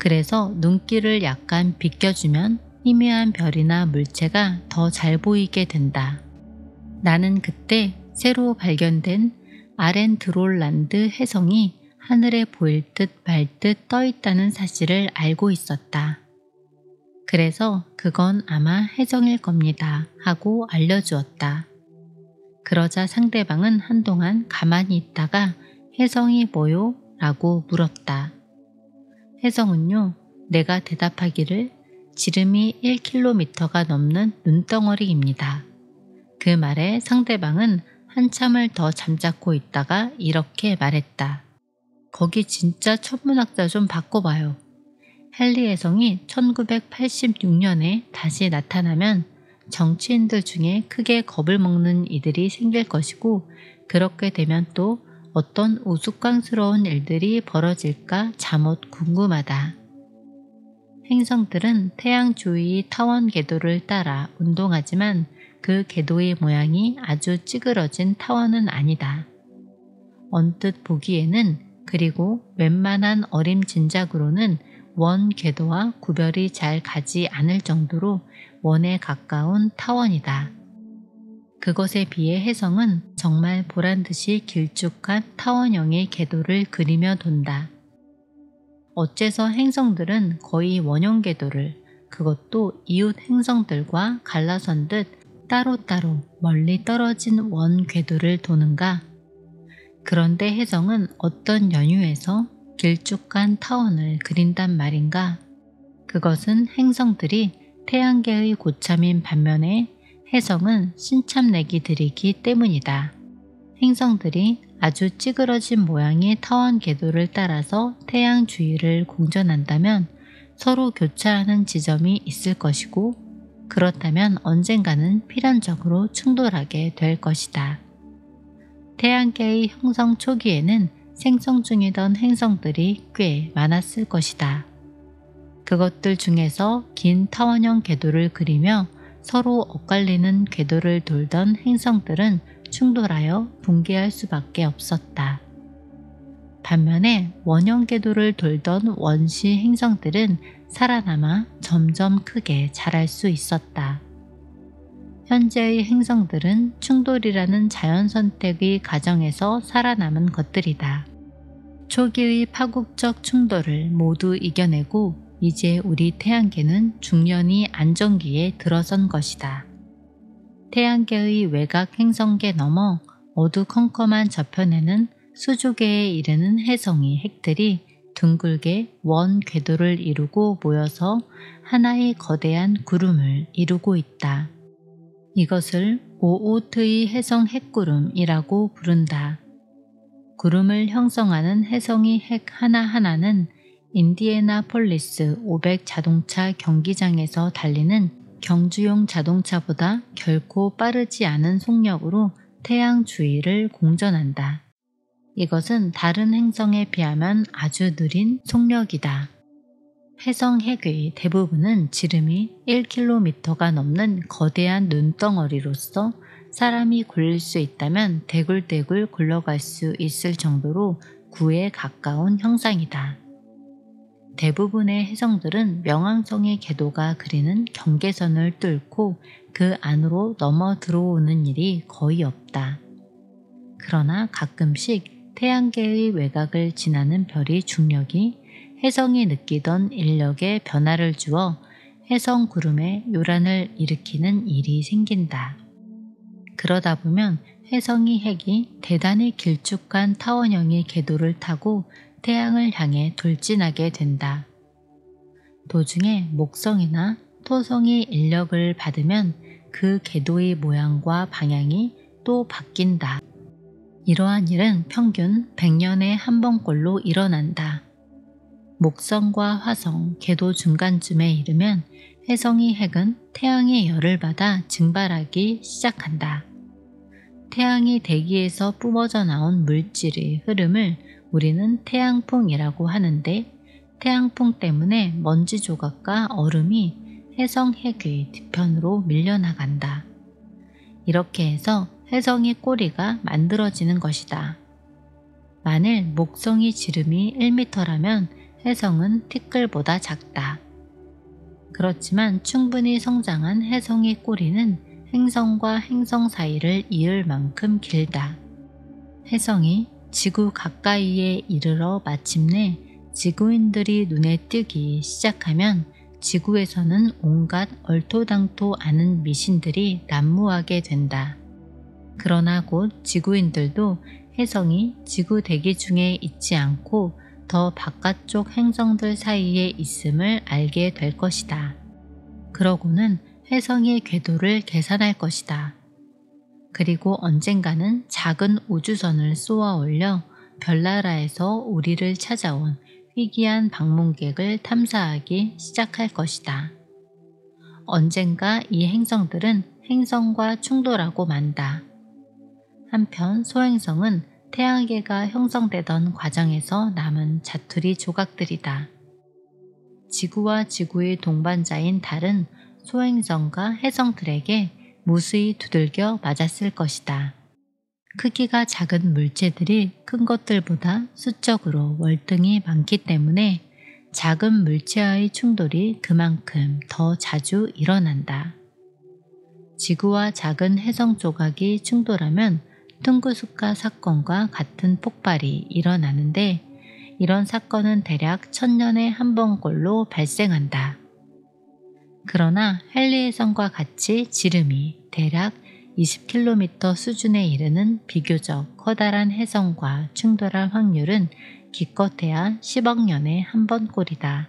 그래서 눈길을 약간 비껴주면 희미한 별이나 물체가 더 잘 보이게 된다. 나는 그때 새로 발견된 아렌드롤란드 해성이 하늘에 보일 듯 말 듯 떠 있다는 사실을 알고 있었다. 그래서 그건 아마 해성일 겁니다 하고 알려주었다. 그러자 상대방은 한동안 가만히 있다가 해성이 뭐요? 라고 물었다. 해성은요, 내가 대답하기를 지름이 1km가 넘는 눈덩어리입니다. 그 말에 상대방은 한참을 더 잠자코 있다가 이렇게 말했다. 거기 진짜 천문학자 좀 바꿔봐요. 헨리 해성이 1986년에 다시 나타나면 정치인들 중에 크게 겁을 먹는 이들이 생길 것이고, 그렇게 되면 또 어떤 우스꽝스러운 일들이 벌어질까 잠옷 궁금하다. 행성들은 태양 주위 타원 궤도를 따라 운동하지만 그 궤도의 모양이 아주 찌그러진 타원은 아니다. 언뜻 보기에는, 그리고 웬만한 어림짐작으로는 원 궤도와 구별이 잘 가지 않을 정도로 원에 가까운 타원이다. 그것에 비해 해성은 정말 보란듯이 길쭉한 타원형의 궤도를 그리며 돈다. 어째서 행성들은 거의 원형 궤도를, 그것도 이웃 행성들과 갈라선 듯 따로따로 멀리 떨어진 원 궤도를 도는가? 그런데 해성은 어떤 연유에서 길쭉한 타원을 그린단 말인가? 그것은 행성들이 태양계의 고참인 반면에 해성은 신참내기 들이기 때문이다. 행성들이 아주 찌그러진 모양의 타원 궤도를 따라서 태양 주위를 공전한다면 서로 교차하는 지점이 있을 것이고, 그렇다면 언젠가는 필연적으로 충돌하게 될 것이다. 태양계의 형성 초기에는 생성 중이던 행성들이 꽤 많았을 것이다. 그것들 중에서 긴 타원형 궤도를 그리며 서로 엇갈리는 궤도를 돌던 행성들은 충돌하여 붕괴할 수밖에 없었다. 반면에 원형 궤도를 돌던 원시 행성들은 살아남아 점점 크게 자랄 수 있었다. 현재의 행성들은 충돌이라는 자연선택의 과정에서 살아남은 것들이다. 초기의 파국적 충돌을 모두 이겨내고 이제 우리 태양계는 중년이 안정기에 들어선 것이다. 태양계의 외곽 행성계 넘어 어두컴컴한 저편에는 수조개에 이르는 해성이 핵들이 둥글게 원 궤도를 이루고 모여서 하나의 거대한 구름을 이루고 있다. 이것을 오오트의 해성 핵구름이라고 부른다. 구름을 형성하는 해성의 핵 하나하나는 인디애나폴리스 500 자동차 경기장에서 달리는 경주용 자동차보다 결코 빠르지 않은 속력으로 태양 주위를 공전한다. 이것은 다른 행성에 비하면 아주 느린 속력이다. 해성 핵의 대부분은 지름이 1km가 넘는 거대한 눈덩어리로서 사람이 굴릴 수 있다면 대굴대굴 굴러갈 수 있을 정도로 구에 가까운 형상이다. 대부분의 해성들은 명왕성의 궤도가 그리는 경계선을 뚫고 그 안으로 넘어 들어오는 일이 거의 없다. 그러나 가끔씩 태양계의 외곽을 지나는 별의 중력이 해성이 느끼던 인력에 변화를 주어 해성 구름에 요란을 일으키는 일이 생긴다. 그러다 보면 해성의 핵이 대단히 길쭉한 타원형의 궤도를 타고 태양을 향해 돌진하게 된다. 도중에 목성이나 토성이 인력을 받으면 그 궤도의 모양과 방향이 또 바뀐다. 이러한 일은 평균 100년에 한 번꼴로 일어난다. 목성과 화성, 궤도 중간쯤에 이르면 해성의 핵은 태양의 열을 받아 증발하기 시작한다. 태양이 대기에서 뿜어져 나온 물질의 흐름을 우리는 태양풍이라고 하는데, 태양풍 때문에 먼지 조각과 얼음이 해성 핵의 뒤편으로 밀려나간다. 이렇게 해서 해성의 꼬리가 만들어지는 것이다. 만일 목성의 지름이 1m라면 혜성은 티끌보다 작다. 그렇지만 충분히 성장한 혜성의 꼬리는 행성과 행성 사이를 이을 만큼 길다. 혜성이 지구 가까이에 이르러 마침내 지구인들이 눈에 띄기 시작하면 지구에서는 온갖 얼토당토 않은 미신들이 난무하게 된다. 그러나 곧 지구인들도 혜성이 지구 대기 중에 있지 않고 더 바깥쪽 행성들 사이에 있음을 알게 될 것이다. 그러고는 혜성의 궤도를 계산할 것이다. 그리고 언젠가는 작은 우주선을 쏘아 올려 별나라에서 우리를 찾아온 희귀한 방문객을 탐사하기 시작할 것이다. 언젠가 이 행성들은 행성과 충돌하고 만다. 한편 소행성은 태양계가 형성되던 과정에서 남은 자투리 조각들이다. 지구와 지구의 동반자인 달은 소행성과 혜성들에게 무수히 두들겨 맞았을 것이다. 크기가 작은 물체들이 큰 것들보다 수적으로 월등히 많기 때문에 작은 물체와의 충돌이 그만큼 더 자주 일어난다. 지구와 작은 혜성 조각이 충돌하면 퉁구스카 사건과 같은 폭발이 일어나는데 이런 사건은 대략 1000년에 한 번꼴로 발생한다. 그러나 헨리 혜성과 같이 지름이 대략 20km 수준에 이르는 비교적 커다란 혜성과 충돌할 확률은 기껏해야 10억 년에 한 번꼴이다.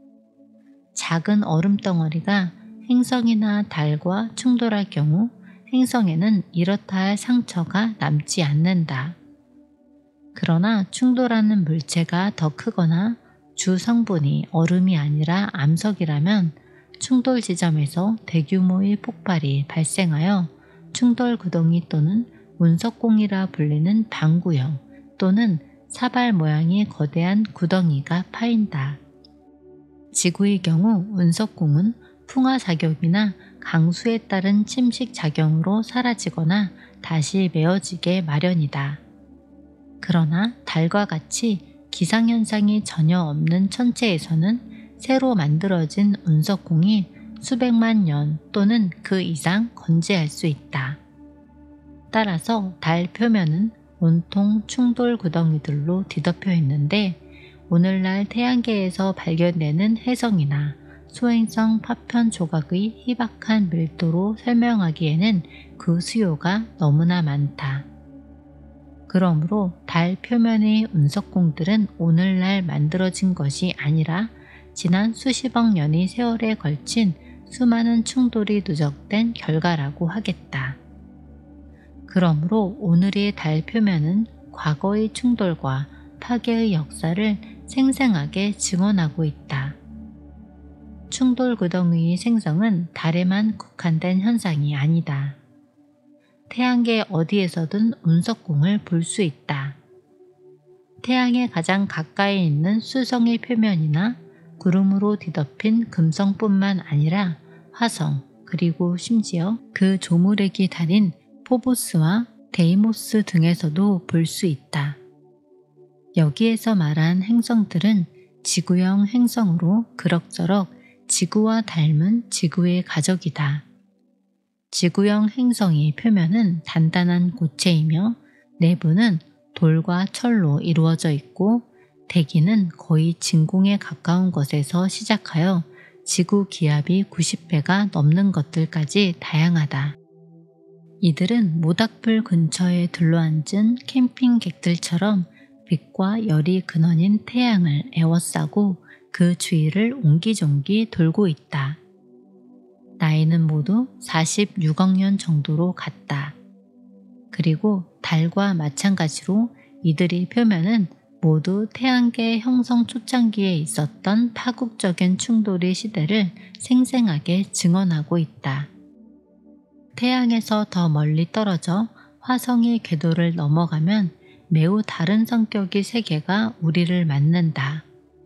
작은 얼음덩어리가 행성이나 달과 충돌할 경우 행성에는 이렇다 할 상처가 남지 않는다. 그러나 충돌하는 물체가 더 크거나 주 성분이 얼음이 아니라 암석이라면 충돌 지점에서 대규모의 폭발이 발생하여 충돌 구덩이 또는 운석공이라 불리는 방구형 또는 사발 모양의 거대한 구덩이가 파인다. 지구의 경우 운석공은 풍화작용이나 강수에 따른 침식작용으로 사라지거나 다시 메어지게 마련이다. 그러나 달과 같이 기상현상이 전혀 없는 천체에서는 새로 만들어진 운석공이 수백만 년 또는 그 이상 건재할 수 있다. 따라서 달 표면은 온통 충돌 구덩이들로 뒤덮여 있는데 오늘날 태양계에서 발견되는 혜성이나 소행성 파편 조각의 희박한 밀도로 설명하기에는 그 수요가 너무나 많다. 그러므로 달 표면의 운석공들은 오늘날 만들어진 것이 아니라 지난 수십억 년의 세월에 걸친 수많은 충돌이 누적된 결과라고 하겠다. 그러므로 오늘의 달 표면은 과거의 충돌과 파괴의 역사를 생생하게 증언하고 있다. 충돌 구덩이의 생성은 달에만 국한된 현상이 아니다. 태양계 어디에서든 운석공을 볼 수 있다. 태양에 가장 가까이 있는 수성의 표면이나 구름으로 뒤덮인 금성뿐만 아니라 화성 그리고 심지어 그 조물액이 달인 포보스와 데이모스 등에서도 볼 수 있다. 여기에서 말한 행성들은 지구형 행성으로 그럭저럭 지구와 닮은 지구의 가족이다. 지구형 행성의 표면은 단단한 고체이며 내부는 돌과 철로 이루어져 있고 대기는 거의 진공에 가까운 것에서 시작하여 지구 기압이 90배가 넘는 것들까지 다양하다. 이들은 모닥불 근처에 둘러앉은 캠핑객들처럼 빛과 열이 근원인 태양을 에워싸고 그 주위를 옹기종기 돌고 있다. 나이는 모두 46억 년 정도로 같다. 그리고 달과 마찬가지로 이들의 표면은 모두 태양계 형성 초창기에 있었던 파국적인 충돌의 시대를 생생하게 증언하고 있다. 태양에서 더 멀리 떨어져 화성의 궤도를 넘어가면 매우 다른 성격의 세계가 우리를 맞는다.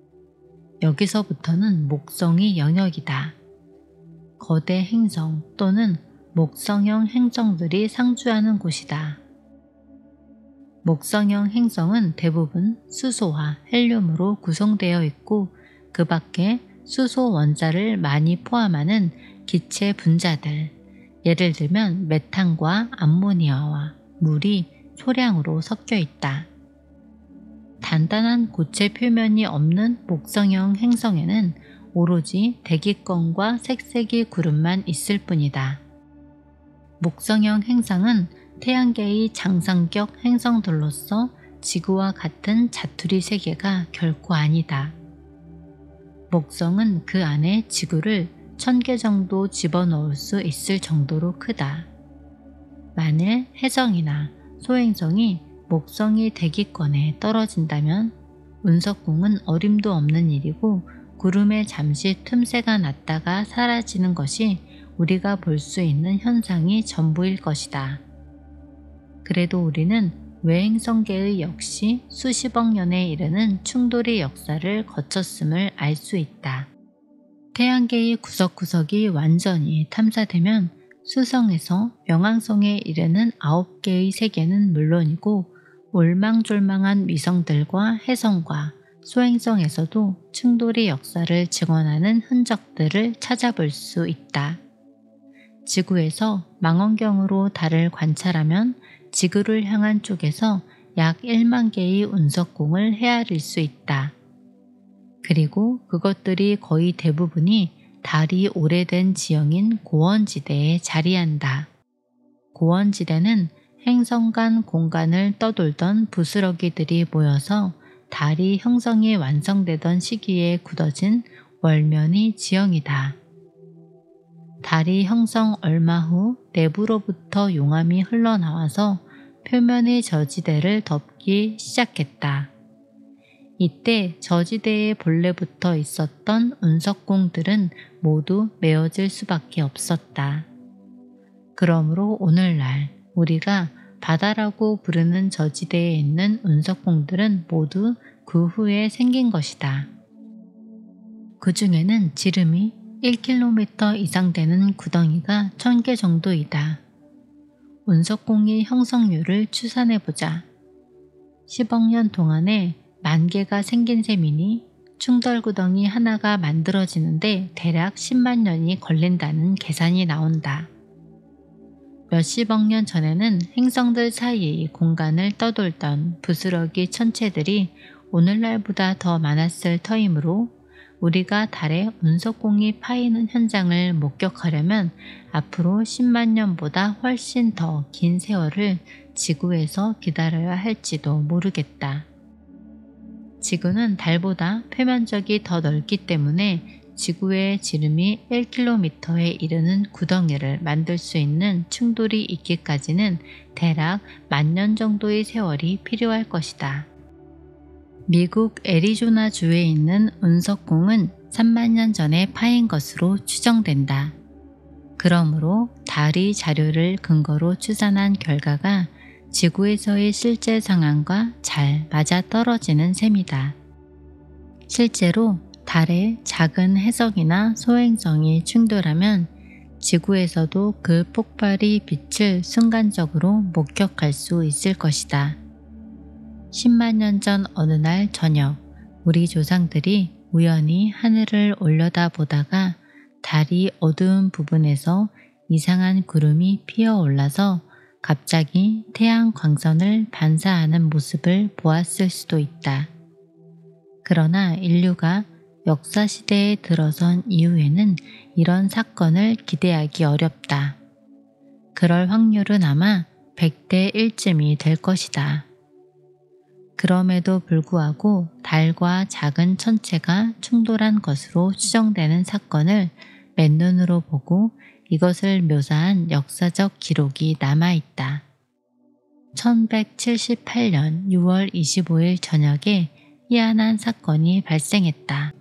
여기서부터는 목성의 영역이다. 거대 행성 또는 목성형 행성들이 상주하는 곳이다. 목성형 행성은 대부분 수소와 헬륨으로 구성되어 있고 그 밖에 수소 원자를 많이 포함하는 기체 분자들, 예를 들면 메탄과 암모니아와 물이 소량으로 섞여 있다. 단단한 고체 표면이 없는 목성형 행성에는 오로지 대기권과 색색이 구름만 있을 뿐이다. 목성형 행성은 태양계의 장성격 행성들로서 지구와 같은 자투리 세계가 결코 아니다. 목성은 그 안에 지구를 1000개 정도 집어넣을 수 있을 정도로 크다. 만일 혜성이나 소행성이 목성의 대기권에 떨어진다면 운석궁은 어림도 없는 일이고 구름에 잠시 틈새가 났다가 사라지는 것이 우리가 볼 수 있는 현상이 전부일 것이다. 그래도 우리는 외행성계의 역시 수십억 년에 이르는 충돌의 역사를 거쳤음을 알 수 있다. 태양계의 구석구석이 완전히 탐사되면 수성에서 명왕성에 이르는 9개의 세계는 물론이고 올망졸망한 위성들과 혜성과 소행성에서도 충돌의 역사를 증언하는 흔적들을 찾아볼 수 있다. 지구에서 망원경으로 달을 관찰하면 지구를 향한 쪽에서 약 1만 개의 운석궁을 헤아릴 수 있다. 그리고 그것들이 거의 대부분이 달이 오래된 지형인 고원지대에 자리한다. 고원지대는 행성 간 공간을 떠돌던 부스러기들이 모여서 달이 형성이 완성되던 시기에 굳어진 월면의 지형이다. 달이 형성 얼마 후 내부로부터 용암이 흘러나와서 표면의 저지대를 덮기 시작했다. 이때 저지대에 본래 붙어 있었던 운석궁들은 모두 메어질 수밖에 없었다. 그러므로 오늘날 우리가 바다라고 부르는 저지대에 있는 운석궁들은 모두 그 후에 생긴 것이다. 그 중에는 지름이 1km 이상 되는 구덩이가 1000개 정도이다. 운석궁의 형성률을 추산해보자. 10억 년 동안에 10,000개가 생긴 셈이니 충돌구덩이 하나가 만들어지는데 대략 10만 년이 걸린다는 계산이 나온다. 몇십억 년 전에는 행성들 사이의 공간을 떠돌던 부스러기 천체들이 오늘날보다 더 많았을 터이므로 우리가 달에 운석궁이 파이는 현장을 목격하려면 앞으로 10만 년보다 훨씬 더 긴 세월을 지구에서 기다려야 할지도 모르겠다. 지구는 달보다 표면적이 더 넓기 때문에 지구의 지름이 1km에 이르는 구덩이를 만들 수 있는 충돌이 있기까지는 대략 10,000년 정도의 세월이 필요할 것이다. 미국 애리조나주에 있는 운석궁은 3만 년 전에 파인 것으로 추정된다. 그러므로 달의 자료를 근거로 추산한 결과가 지구에서의 실제 상황과 잘 맞아떨어지는 셈이다. 실제로 달에 작은 혜성이나 소행성이 충돌하면 지구에서도 그 폭발의 빛을 순간적으로 목격할 수 있을 것이다. 10만 년 전 어느 날 저녁 우리 조상들이 우연히 하늘을 올려다보다가 달이 어두운 부분에서 이상한 구름이 피어올라서 갑자기 태양 광선을 반사하는 모습을 보았을 수도 있다. 그러나 인류가 역사시대에 들어선 이후에는 이런 사건을 기대하기 어렵다. 그럴 확률은 아마 100대 1쯤이 될 것이다. 그럼에도 불구하고 달과 작은 천체가 충돌한 것으로 추정되는 사건을 맨눈으로 보고 이것을 묘사한 역사적 기록이 남아있다. 1178년 6월 25일 저녁에 희한한 사건이 발생했다.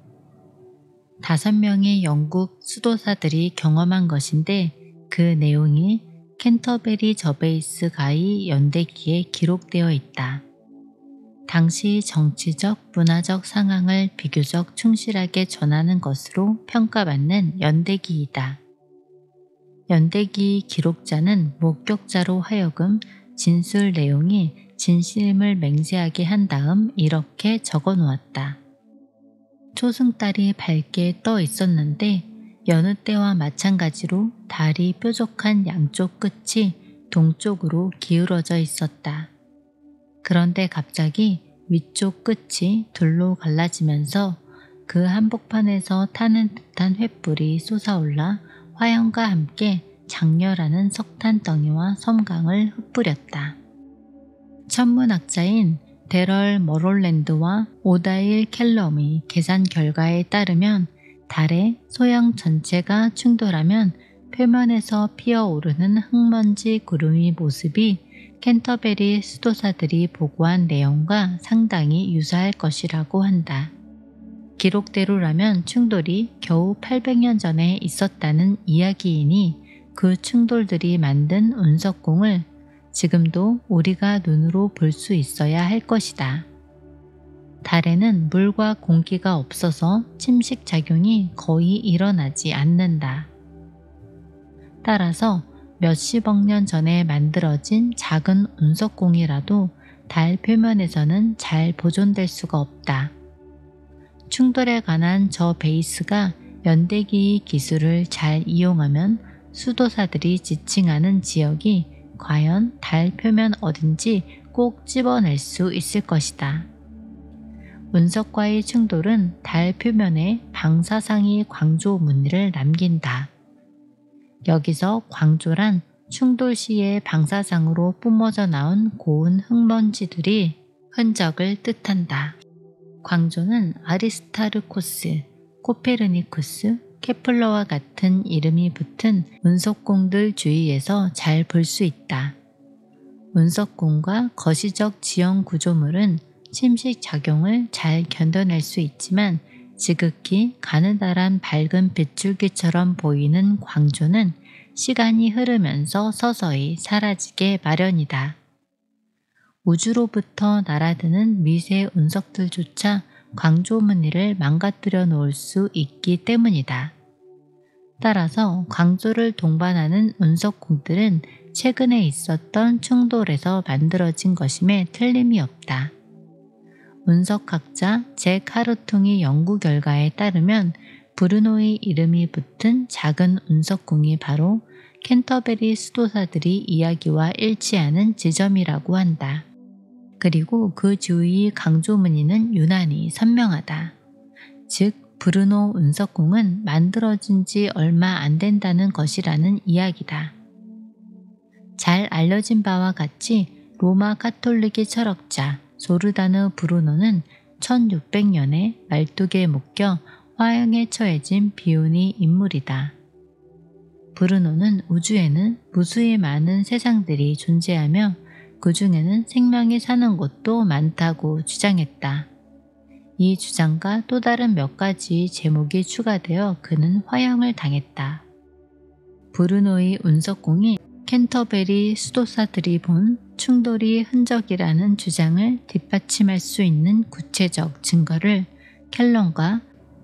5명의 영국 수도사들이 경험한 것인데 그 내용이 캔터베리 저베이스 가이 연대기에 기록되어 있다. 당시 정치적, 문화적 상황을 비교적 충실하게 전하는 것으로 평가받는 연대기이다. 연대기 기록자는 목격자로 하여금 진술 내용이 진심을 맹세하게 한 다음 이렇게 적어 놓았다. 초승달이 밝게 떠 있었는데 여느 때와 마찬가지로 달이 뾰족한 양쪽 끝이 동쪽으로 기울어져 있었다. 그런데 갑자기 위쪽 끝이 둘로 갈라지면서 그 한복판에서 타는 듯한 횃불이 솟아올라 화염과 함께 장렬하는 석탄덩이와 섬광을 흩뿌렸다. 천문학자인 데럴 머롤랜드와 오다일 켈럼의 계산 결과에 따르면 달의 소형 전체가 충돌하면 표면에서 피어오르는 흙먼지 구름의 모습이 캔터베리 수도사들이 보고한 내용과 상당히 유사할 것이라고 한다. 기록대로라면 충돌이 겨우 800년 전에 있었다는 이야기이니 그 충돌들이 만든 운석공을 지금도 우리가 눈으로 볼 수 있어야 할 것이다. 달에는 물과 공기가 없어서 침식작용이 거의 일어나지 않는다. 따라서 몇십억 년 전에 만들어진 작은 운석공이라도 달 표면에서는 잘 보존될 수가 없다. 충돌에 관한 저 베이스가 연대기의 기술을 잘 이용하면 수도사들이 지칭하는 지역이 과연 달 표면 어딘지 꼭 집어낼 수 있을 것이다. 운석과의 충돌은 달 표면에 방사상이 광조 무늬를 남긴다. 여기서 광조란 충돌 시에 방사상으로 뿜어져 나온 고운 흙먼지들이 흔적을 뜻한다. 광조는 아리스타르코스, 코페르니쿠스, 케플러와 같은 이름이 붙은 운석공들 주위에서 잘 볼 수 있다. 운석공과 거시적 지형 구조물은 침식 작용을 잘 견뎌낼 수 있지만 지극히 가느다란 밝은 빗줄기처럼 보이는 광조는 시간이 흐르면서 서서히 사라지게 마련이다. 우주로부터 날아드는 미세 운석들조차 광조 무늬를 망가뜨려 놓을 수 있기 때문이다. 따라서 광조를 동반하는 운석공들은 최근에 있었던 충돌에서 만들어진 것임에 틀림이 없다. 운석학자 잭 하르퉁의 연구 결과에 따르면 브루노의 이름이 붙은 작은 운석공이 바로 캔터베리 수도사들이 이야기와 일치하는 지점이라고 한다. 그리고 그 주위의 강조 무늬는 유난히 선명하다. 즉 브루노 운석공은 만들어진 지 얼마 안 된다는 것이라는 이야기다. 잘 알려진 바와 같이 로마 가톨릭의 철학자 조르다누 브루노는 1600년에 말뚝에 묶여 화형에 처해진 비운의 인물이다. 브루노는 우주에는 무수히 많은 세상들이 존재하며 그 중에는 생명이 사는 곳도 많다고 주장했다. 이 주장과 또 다른 몇 가지 제목이 추가되어 그는 화형을 당했다. 브루노의 운석공이 캔터베리 수도사들이 본 충돌이 흔적이라는 주장을 뒷받침할 수 있는 구체적 증거를 켈럼과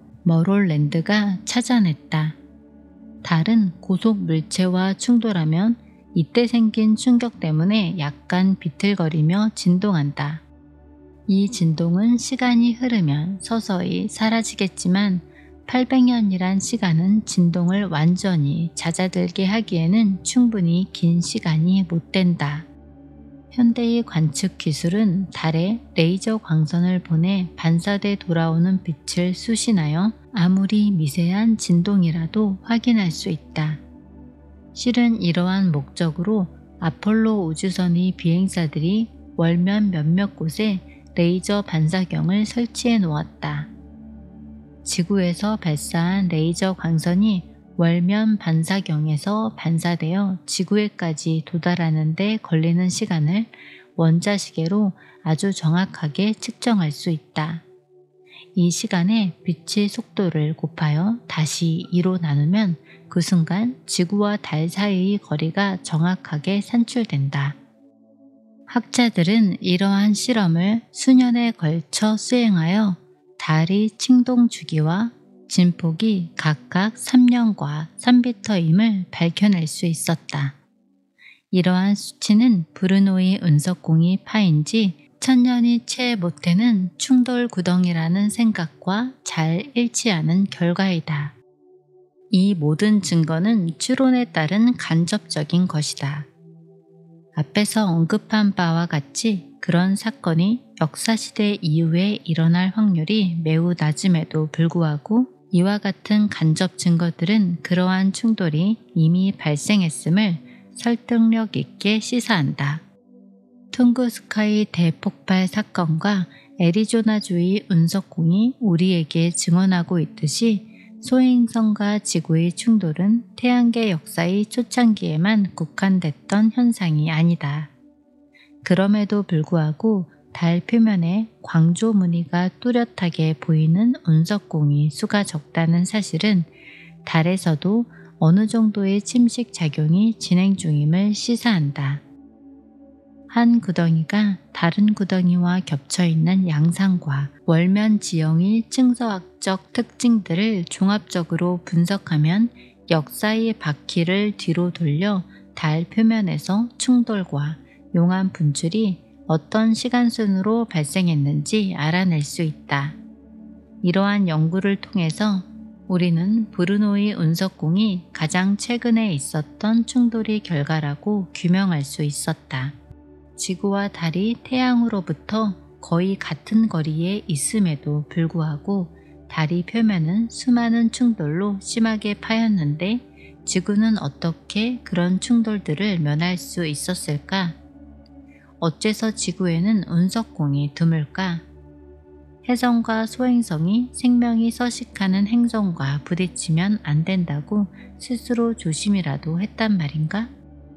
머롤랜드가 찾아냈다. 달은 고속 물체와 충돌하면 이때 생긴 충격 때문에 약간 비틀거리며 진동한다. 이 진동은 시간이 흐르면 서서히 사라지겠지만 800년이란 시간은 진동을 완전히 잦아들게 하기에는 충분히 긴 시간이 못 된다. 현대의 관측 기술은 달에 레이저 광선을 보내 반사돼 돌아오는 빛을 수신하여 아무리 미세한 진동이라도 확인할 수 있다. 실은 이러한 목적으로 아폴로 우주선의 비행사들이 월면 몇몇 곳에 레이저 반사경을 설치해 놓았다. 지구에서 발사한 레이저 광선이 월면 반사경에서 반사되어 지구에까지 도달하는 데 걸리는 시간을 원자시계로 아주 정확하게 측정할 수 있다. 이 시간에 빛의 속도를 곱하여 다시 2로 나누면 그 순간 지구와 달 사이의 거리가 정확하게 산출된다. 학자들은 이러한 실험을 수년에 걸쳐 수행하여 달의 칭동 주기와 진폭이 각각 3년과 3비터임을 밝혀낼 수 있었다. 이러한 수치는 브루노이 운석공이 파인 지 천년이 채 못되는 충돌 구덩이라는 생각과 잘 일치하는 결과이다. 이 모든 증거는 추론에 따른 간접적인 것이다. 앞에서 언급한 바와 같이 그런 사건이 역사시대 이후에 일어날 확률이 매우 낮음에도 불구하고 이와 같은 간접 증거들은 그러한 충돌이 이미 발생했음을 설득력 있게 시사한다. 퉁구스카이 대폭발 사건과 애리조나주의 운석공이 우리에게 증언하고 있듯이 소행성과 지구의 충돌은 태양계 역사의 초창기에만 국한됐던 현상이 아니다. 그럼에도 불구하고 달 표면에 광조 무늬가 뚜렷하게 보이는 운석공이 수가 적다는 사실은 달에서도 어느 정도의 침식 작용이 진행 중임을 시사한다. 한 구덩이가 다른 구덩이와 겹쳐있는 양상과 월면 지형의 증서학적 특징들을 종합적으로 분석하면 역사의 바퀴를 뒤로 돌려 달 표면에서 충돌과 용암 분출이 어떤 시간순으로 발생했는지 알아낼 수 있다. 이러한 연구를 통해서 우리는 브루노이 운석공이 가장 최근에 있었던 충돌의 결과라고 규명할 수 있었다. 지구와 달이 태양으로부터 거의 같은 거리에 있음에도 불구하고 달의 표면은 수많은 충돌로 심하게 파였는데 지구는 어떻게 그런 충돌들을 면할 수 있었을까? 어째서 지구에는 운석공이 드물까? 혜성과 소행성이 생명이 서식하는 행성과 부딪히면 안 된다고 스스로 조심이라도 했단 말인가?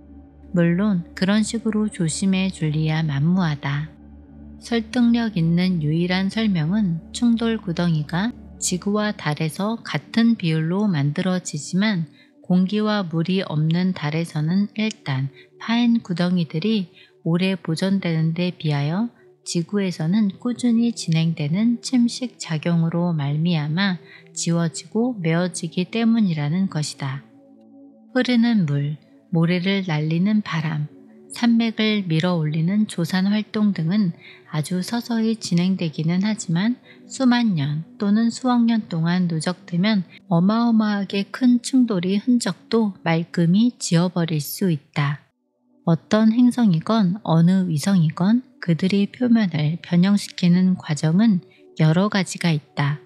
물론 그런 식으로 조심해 줄리야 만무하다. 설득력 있는 유일한 설명은 충돌 구덩이가 지구와 달에서 같은 비율로 만들어지지만 공기와 물이 없는 달에서는 일단 파인 구덩이들이 오래 보존되는 데 비하여 지구에서는 꾸준히 진행되는 침식 작용으로 말미암아 지워지고 메어지기 때문이라는 것이다. 흐르는 물, 모래를 날리는 바람, 산맥을 밀어 올리는 조산 활동 등은 아주 서서히 진행되기는 하지만 수만 년 또는 수억 년 동안 누적되면 어마어마하게 큰 충돌이 흔적도 말끔히 지워버릴 수 있다. 어떤 행성이건 어느 위성이건 그들의 표면을 변형시키는 과정은 여러 가지가 있다.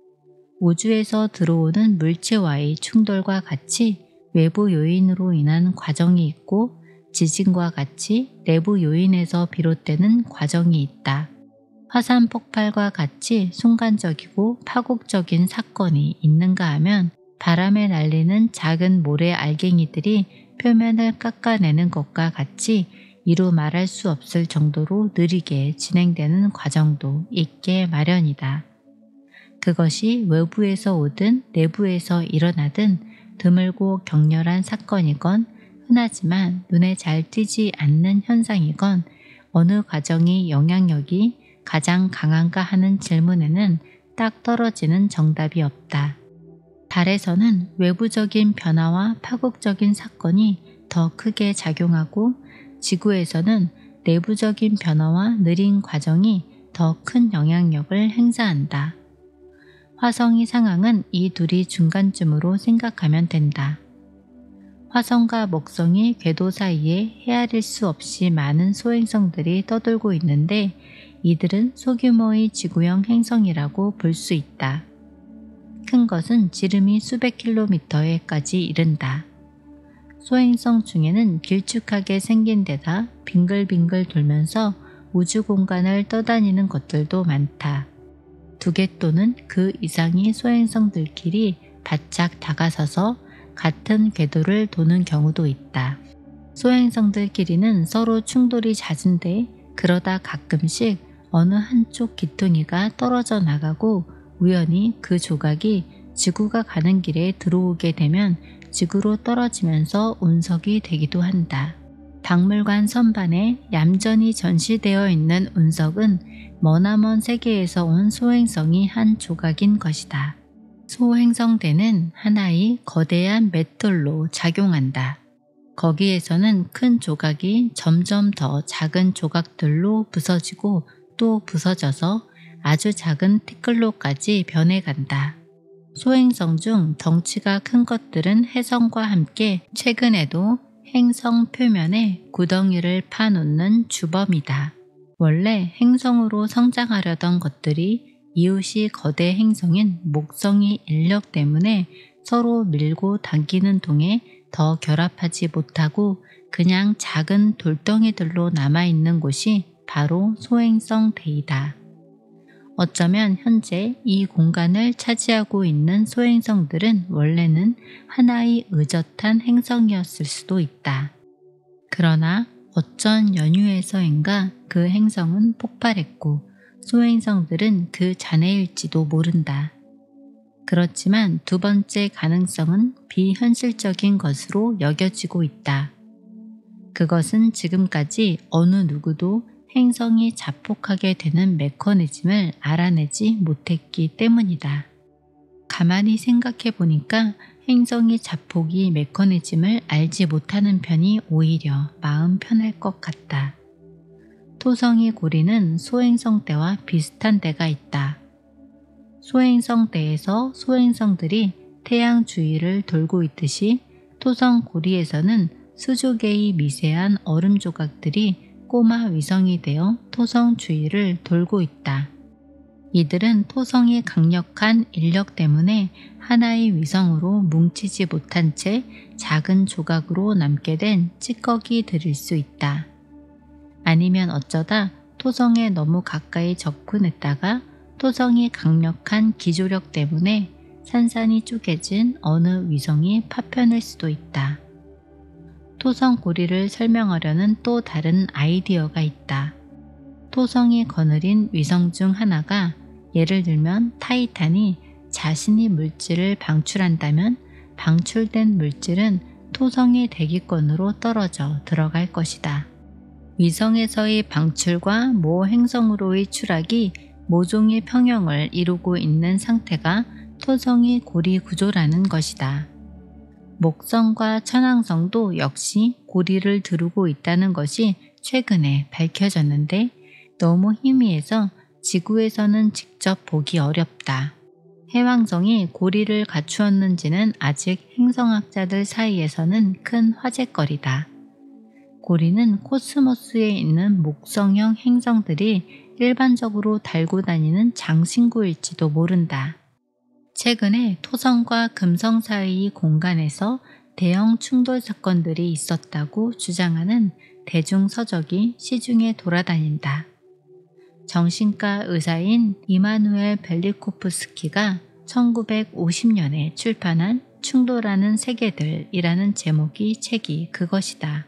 우주에서 들어오는 물체와의 충돌과 같이 외부 요인으로 인한 과정이 있고 지진과 같이 내부 요인에서 비롯되는 과정이 있다. 화산 폭발과 같이 순간적이고 파국적인 사건이 있는가 하면 바람에 날리는 작은 모래 알갱이들이 표면을 깎아내는 것과 같이 이루 말할 수 없을 정도로 느리게 진행되는 과정도 있게 마련이다. 그것이 외부에서 오든 내부에서 일어나든 드물고 격렬한 사건이건 흔하지만 눈에 잘 띄지 않는 현상이건 어느 과정의 영향력이 가장 강한가 하는 질문에는 딱 떨어지는 정답이 없다. 달에서는 외부적인 변화와 파국적인 사건이 더 크게 작용하고 지구에서는 내부적인 변화와 느린 과정이 더 큰 영향력을 행사한다. 화성의 상황은 이 둘이 중간쯤으로 생각하면 된다. 화성과 목성의 궤도 사이에 헤아릴 수 없이 많은 소행성들이 떠돌고 있는데 이들은 소규모의 지구형 행성이라고 볼 수 있다. 큰 것은 지름이 수백 킬로미터에까지 이른다. 소행성 중에는 길쭉하게 생긴 데다 빙글빙글 돌면서 우주 공간을 떠다니는 것들도 많다. 2개 또는 그 이상의 소행성들끼리 바짝 다가서서 같은 궤도를 도는 경우도 있다. 소행성들끼리는 서로 충돌이 잦은데 그러다 가끔씩 어느 한쪽 기퉁이가 떨어져 나가고 우연히 그 조각이 지구가 가는 길에 들어오게 되면 지구로 떨어지면서 운석이 되기도 한다. 박물관 선반에 얌전히 전시되어 있는 운석은 머나먼 세계에서 온 소행성이 한 조각인 것이다. 소행성대는 하나의 거대한 맷돌로 작용한다. 거기에서는 큰 조각이 점점 더 작은 조각들로 부서지고 또 부서져서 아주 작은 티끌로까지 변해간다. 소행성 중 덩치가 큰 것들은 혜성과 함께 최근에도 행성 표면에 구덩이를 파놓는 주범이다. 원래 행성으로 성장하려던 것들이 이웃이 거대 행성인 목성의 인력 때문에 서로 밀고 당기는 동에 더 결합하지 못하고 그냥 작은 돌덩이들로 남아있는 곳이 바로 소행성 대이다. 어쩌면 현재 이 공간을 차지하고 있는 소행성들은 원래는 하나의 의젓한 행성이었을 수도 있다. 그러나 어쩐 연유에서인가 그 행성은 폭발했고 소행성들은 그 잔해일지도 모른다. 그렇지만 두 번째 가능성은 비현실적인 것으로 여겨지고 있다. 그것은 지금까지 어느 누구도 행성이 자폭하게 되는 메커니즘을 알아내지 못했기 때문이다. 가만히 생각해 보니까 행성이 자폭이 메커니즘을 알지 못하는 편이 오히려 마음 편할 것 같다. 토성의 고리는 소행성 때와 비슷한 데가 있다. 소행성 때에서 소행성들이 태양 주위를 돌고 있듯이 토성 고리에서는 수조 개의 미세한 얼음 조각들이 꼬마 위성이 되어 토성 주위를 돌고 있다. 이들은 토성의 강력한 인력 때문에 하나의 위성으로 뭉치지 못한 채 작은 조각으로 남게 된 찌꺼기들일 수 있다. 아니면 어쩌다 토성에 너무 가까이 접근했다가 토성이 강력한 기조력 때문에 산산이 쪼개진 어느 위성이 파편일 수도 있다. 토성 고리를 설명하려는 또 다른 아이디어가 있다. 토성이 거느린 위성 중 하나가 예를 들면 타이탄이 자신이 물질을 방출한다면 방출된 물질은 토성의 대기권으로 떨어져 들어갈 것이다. 위성에서의 방출과 모 행성으로의 추락이 모종의 평형을 이루고 있는 상태가 토성의 고리 구조라는 것이다. 목성과 천왕성도 역시 고리를 두르고 있다는 것이 최근에 밝혀졌는데 너무 희미해서 지구에서는 직접 보기 어렵다. 해왕성이 고리를 갖추었는지는 아직 행성학자들 사이에서는 큰 화제거리다. 고리는 코스모스에 있는 목성형 행성들이 일반적으로 달고 다니는 장신구일지도 모른다. 최근에 토성과 금성 사이의 공간에서 대형 충돌 사건들이 있었다고 주장하는 대중서적이 시중에 돌아다닌다. 정신과 의사인 이마누엘 벨리코프스키가 1950년에 출판한 충돌하는 세계들이라는 제목의 책이 그것이다.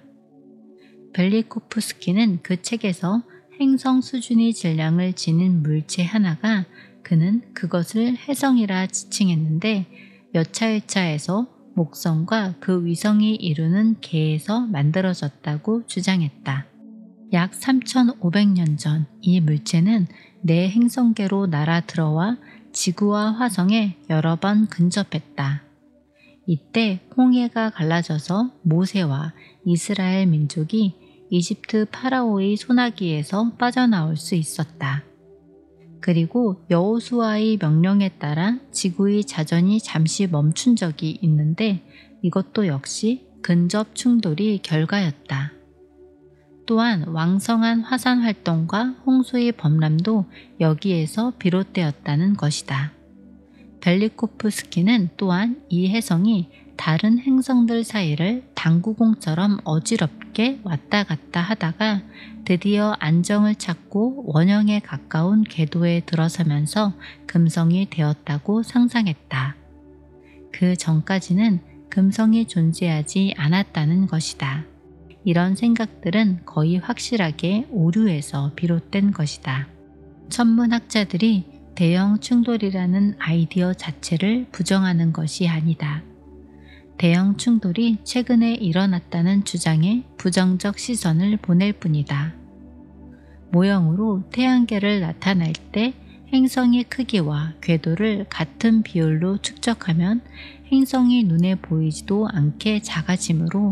벨리코프스키는 그 책에서 행성 수준의 질량을 지닌 물체 하나가 그는 그것을 혜성이라 지칭했는데 여차여차해서 목성과 그 위성이 이루는 계에서 만들어졌다고 주장했다. 약 3,500년 전 이 물체는 내 행성계로 날아 들어와 지구와 화성에 여러 번 근접했다. 이때 홍해가 갈라져서 모세와 이스라엘 민족이 이집트 파라오의 소나기에서 빠져나올 수 있었다. 그리고 여호수아의 명령에 따라 지구의 자전이 잠시 멈춘 적이 있는데 이것도 역시 근접 충돌이 결과였다. 또한 왕성한 화산 활동과 홍수의 범람도 여기에서 비롯되었다는 것이다. 벨리코프스키는 또한 이 혜성이 다른 행성들 사이를 당구공처럼 어지럽게 왔다 갔다 하다가 드디어 안정을 찾고 원형에 가까운 궤도에 들어서면서 금성이 되었다고 상상했다. 그 전까지는 금성이 존재하지 않았다는 것이다. 이런 생각들은 거의 확실하게 오류에서 비롯된 것이다. 천문학자들이 대형 충돌이라는 아이디어 자체를 부정하는 것이 아니다. 대형 충돌이 최근에 일어났다는 주장에 부정적 시선을 보낼 뿐이다. 모형으로 태양계를 나타낼 때 행성의 크기와 궤도를 같은 비율로 축적하면 행성이 눈에 보이지도 않게 작아지므로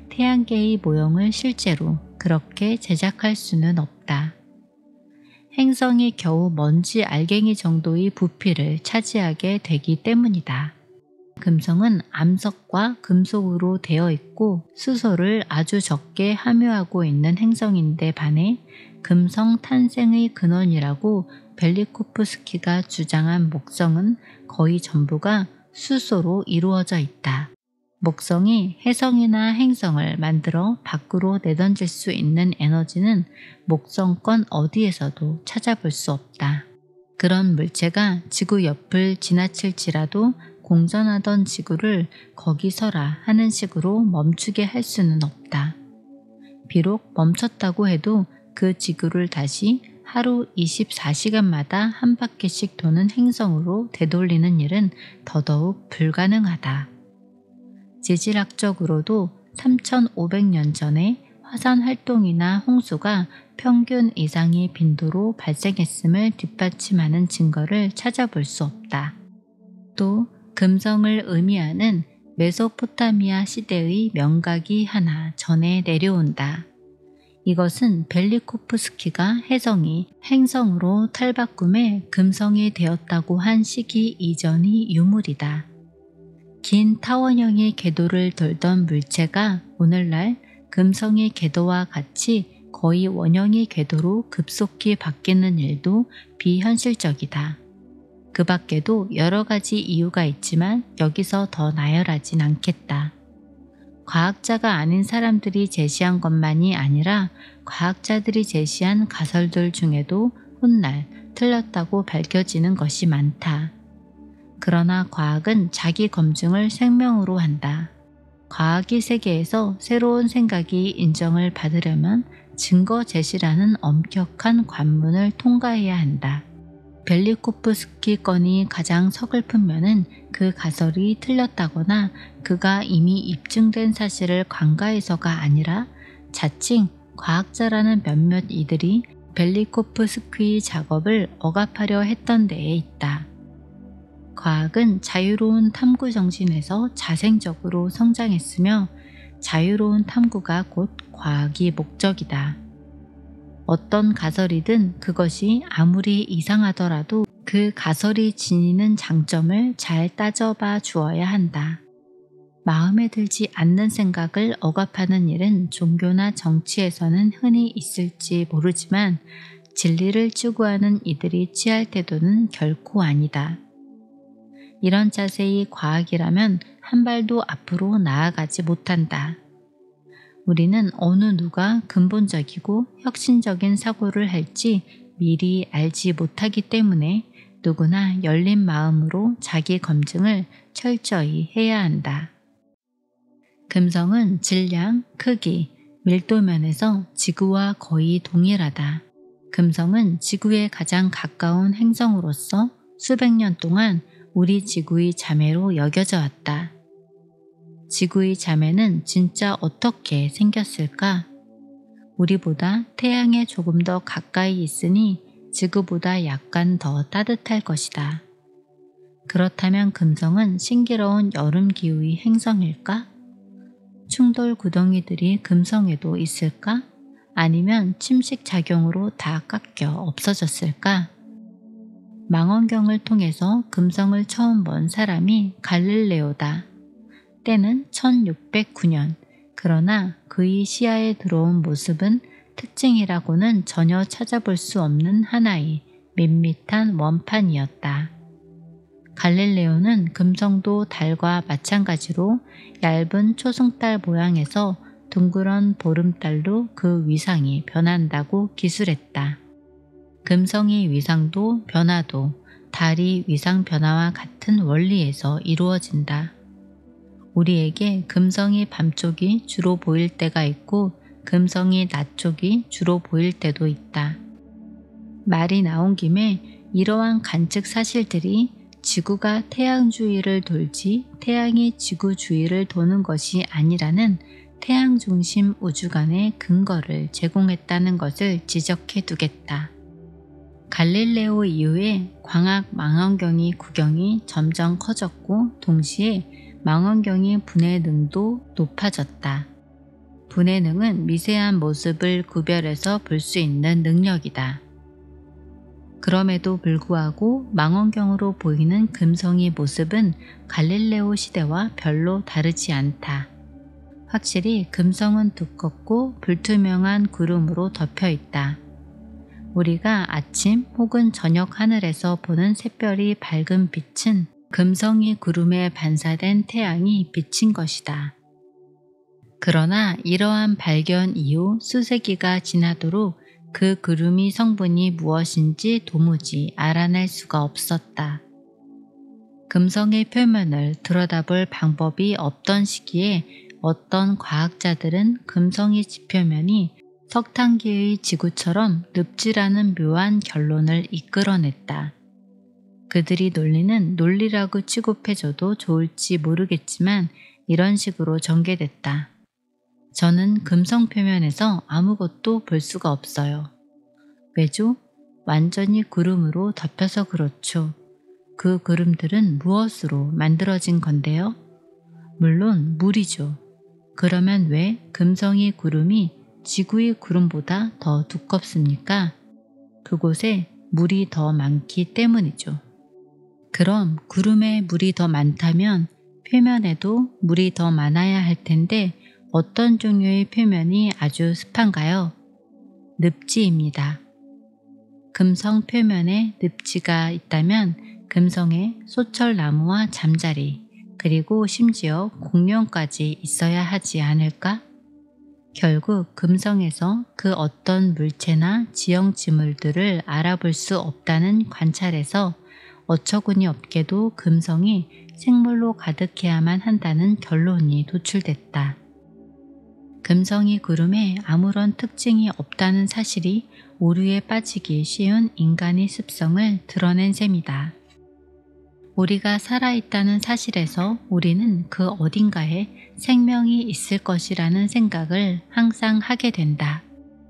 태양계의 모형을 실제로 그렇게 제작할 수는 없다. 행성이 겨우 먼지 알갱이 정도의 부피를 차지하게 되기 때문이다. 금성은 암석과 금속으로 되어 있고 수소를 아주 적게 함유하고 있는 행성인데 반해 금성 탄생의 근원이라고 벨리코프스키가 주장한 목성은 거의 전부가 수소로 이루어져 있다. 목성이 혜성이나 행성을 만들어 밖으로 내던질 수 있는 에너지는 목성권 어디에서도 찾아볼 수 없다. 그런 물체가 지구 옆을 지나칠지라도 공전하던 지구를 거기서라 하는 식으로 멈추게 할 수는 없다. 비록 멈췄다고 해도 그 지구를 다시 하루 24시간마다 한 바퀴씩 도는 행성으로 되돌리는 일은 더더욱 불가능하다. 지질학적으로도 3,500년 전에 화산 활동이나 홍수가 평균 이상의 빈도로 발생했음을 뒷받침하는 증거를 찾아볼 수 없다. 또 금성을 의미하는 메소포타미아 시대의 명각이 하나 전해 내려온다. 이것은 벨리코프스키가 혜성이 행성으로 탈바꿈해 금성이 되었다고 한 시기 이전의 유물이다. 긴 타원형의 궤도를 돌던 물체가 오늘날 금성의 궤도와 같이 거의 원형의 궤도로 급속히 바뀌는 일도 비현실적이다. 그 밖에도 여러 가지 이유가 있지만 여기서 더 나열하진 않겠다. 과학자가 아닌 사람들이 제시한 것만이 아니라 과학자들이 제시한 가설들 중에도 훗날 틀렸다고 밝혀지는 것이 많다. 그러나 과학은 자기 검증을 생명으로 한다. 과학의 세계에서 새로운 생각이 인정을 받으려면 증거 제시라는 엄격한 관문을 통과해야 한다. 벨리코프스키 건이 가장 서글픈 면은 그 가설이 틀렸다거나 그가 이미 입증된 사실을 관가해서가 아니라 자칭 과학자라는 몇몇 이들이 벨리코프스키의 작업을 억압하려 했던 데에 있다. 과학은 자유로운 탐구 정신에서 자생적으로 성장했으며 자유로운 탐구가 곧 과학의 목적이다. 어떤 가설이든 그것이 아무리 이상하더라도 그 가설이 지니는 장점을 잘 따져봐 주어야 한다. 마음에 들지 않는 생각을 억압하는 일은 종교나 정치에서는 흔히 있을지 모르지만 진리를 추구하는 이들이 취할 태도는 결코 아니다. 이런 자세의 과학이라면 한 발도 앞으로 나아가지 못한다. 우리는 어느 누가 근본적이고 혁신적인 사고를 할지 미리 알지 못하기 때문에 누구나 열린 마음으로 자기 검증을 철저히 해야 한다. 금성은 질량, 크기, 밀도면에서 지구와 거의 동일하다. 금성은 지구에 가장 가까운 행성으로서 수백 년 동안 우리 지구의 자매로 여겨져 왔다. 지구의 자매는 진짜 어떻게 생겼을까? 우리보다 태양에 조금 더 가까이 있으니 지구보다 약간 더 따뜻할 것이다. 그렇다면 금성은 신기러운 여름 기후의 행성일까? 충돌 구덩이들이 금성에도 있을까? 아니면 침식 작용으로 다 깎여 없어졌을까? 망원경을 통해서 금성을 처음 본 사람이 갈릴레오다. 때는 1609년. 그러나 그의 시야에 들어온 모습은 특징이라고는 전혀 찾아볼 수 없는 하나의 밋밋한 원판이었다. 갈릴레오는 금성도 달과 마찬가지로 얇은 초승달 모양에서 둥그런 보름달로 그 위상이 변한다고 기술했다. 금성의 위상도 변화도 달의 위상 변화와 같은 원리에서 이루어진다. 우리에게 금성이 밤쪽이 주로 보일 때가 있고 금성이 낮쪽이 주로 보일 때도 있다. 말이 나온 김에 이러한 관측 사실들이 지구가 태양 주위를 돌지 태양이 지구 주위를 도는 것이 아니라는 태양 중심 우주관의 근거를 제공했다는 것을 지적해 두겠다. 갈릴레오 이후에 광학 망원경의 구경이 점점 커졌고 동시에 망원경의 분해 능도 높아졌다. 분의 능은 미세한 모습을 구별해서 볼 수 있는 능력이다. 그럼에도 불구하고 망원경으로 보이는 금성의 모습은 갈릴레오 시대와 별로 다르지 않다. 확실히 금성은 두껍고 불투명한 구름으로 덮여 있다. 우리가 아침 혹은 저녁 하늘에서 보는 샛별이 밝은 빛은 금성이 구름에 반사된 태양이 비친 것이다. 그러나 이러한 발견 이후 수세기가 지나도록 그 구름이 성분이 무엇인지 도무지 알아낼 수가 없었다. 금성의 표면을 들여다볼 방법이 없던 시기에 어떤 과학자들은 금성의 지표면이 석탄기의 지구처럼 늪지라는 묘한 결론을 이끌어냈다. 그들이 논리는 논리라고 취급해줘도 좋을지 모르겠지만 이런 식으로 전개됐다. 저는 금성 표면에서 아무것도 볼 수가 없어요. 왜죠? 완전히 구름으로 덮여서 그렇죠. 그 구름들은 무엇으로 만들어진 건데요? 물론 물이죠. 그러면 왜 금성의 구름이 지구의 구름보다 더 두껍습니까? 그곳에 물이 더 많기 때문이죠. 그럼 구름에 물이 더 많다면 표면에도 물이 더 많아야 할 텐데 어떤 종류의 표면이 아주 습한가요? 늪지입니다. 금성 표면에 늪지가 있다면 금성에 소철나무와 잠자리 그리고 심지어 공룡까지 있어야 하지 않을까? 결국 금성에서 그 어떤 물체나 지형 지물들을 알아볼 수 없다는 관찰에서 어처구니 없게도 금성이 생물로 가득해야만 한다는 결론이 도출됐다. 금성이 구름에 아무런 특징이 없다는 사실이 오류에 빠지기 쉬운 인간의 습성을 드러낸 셈이다. 우리가 살아있다는 사실에서 우리는 그 어딘가에 생명이 있을 것이라는 생각을 항상 하게 된다.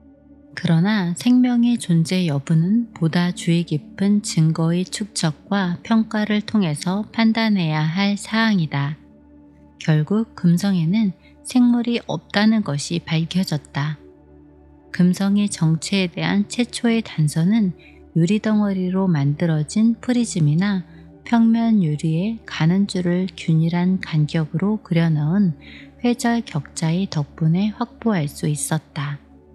그러나 생명의 존재 여부는 보다 주의 깊은 증거의 축적과 평가를 통해서 판단해야 할 사항이다. 결국 금성에는 생물이 없다는 것이 밝혀졌다. 금성의 정체에 대한 최초의 단서는 유리덩어리로 만들어진 프리즘이나 평면 유리에 가는 줄을 균일한 간격으로 그려넣은 회절 격자의 덕분에 확보할 수 있었다.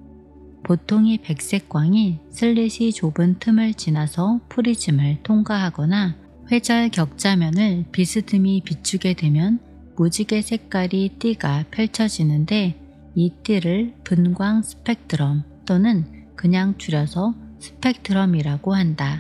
보통의 백색 광이 슬릿이 좁은 틈을 지나서 프리즘을 통과하거나 회절 격자면을 비스듬히 비추게 되면 무지개 색깔의 띠가 펼쳐지는데 이 띠를 분광 스펙트럼 또는 그냥 줄여서 스펙트럼이라고 한다.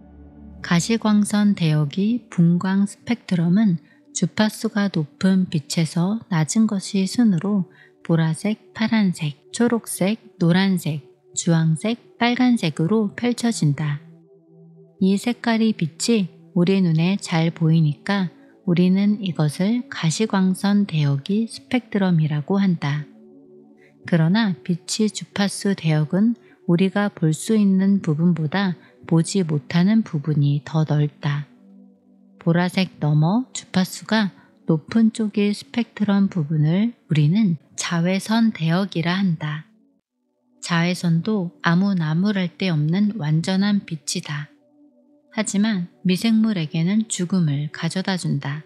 가시광선 대역이 분광 스펙트럼은 주파수가 높은 빛에서 낮은 것이 순으로 보라색, 파란색, 초록색, 노란색, 주황색, 빨간색으로 펼쳐진다. 이 색깔의 빛이 우리 눈에 잘 보이니까 우리는 이것을 가시광선 대역이 스펙트럼이라고 한다. 그러나 빛의 주파수 대역은 우리가 볼 수 있는 부분보다 보지 못하는 부분이 더 넓다. 보라색 너머 주파수가 높은 쪽의 스펙트럼 부분을 우리는 자외선 대역이라 한다. 자외선도 아무 나무랄 데 없는 완전한 빛이다. 하지만 미생물에게는 죽음을 가져다 준다.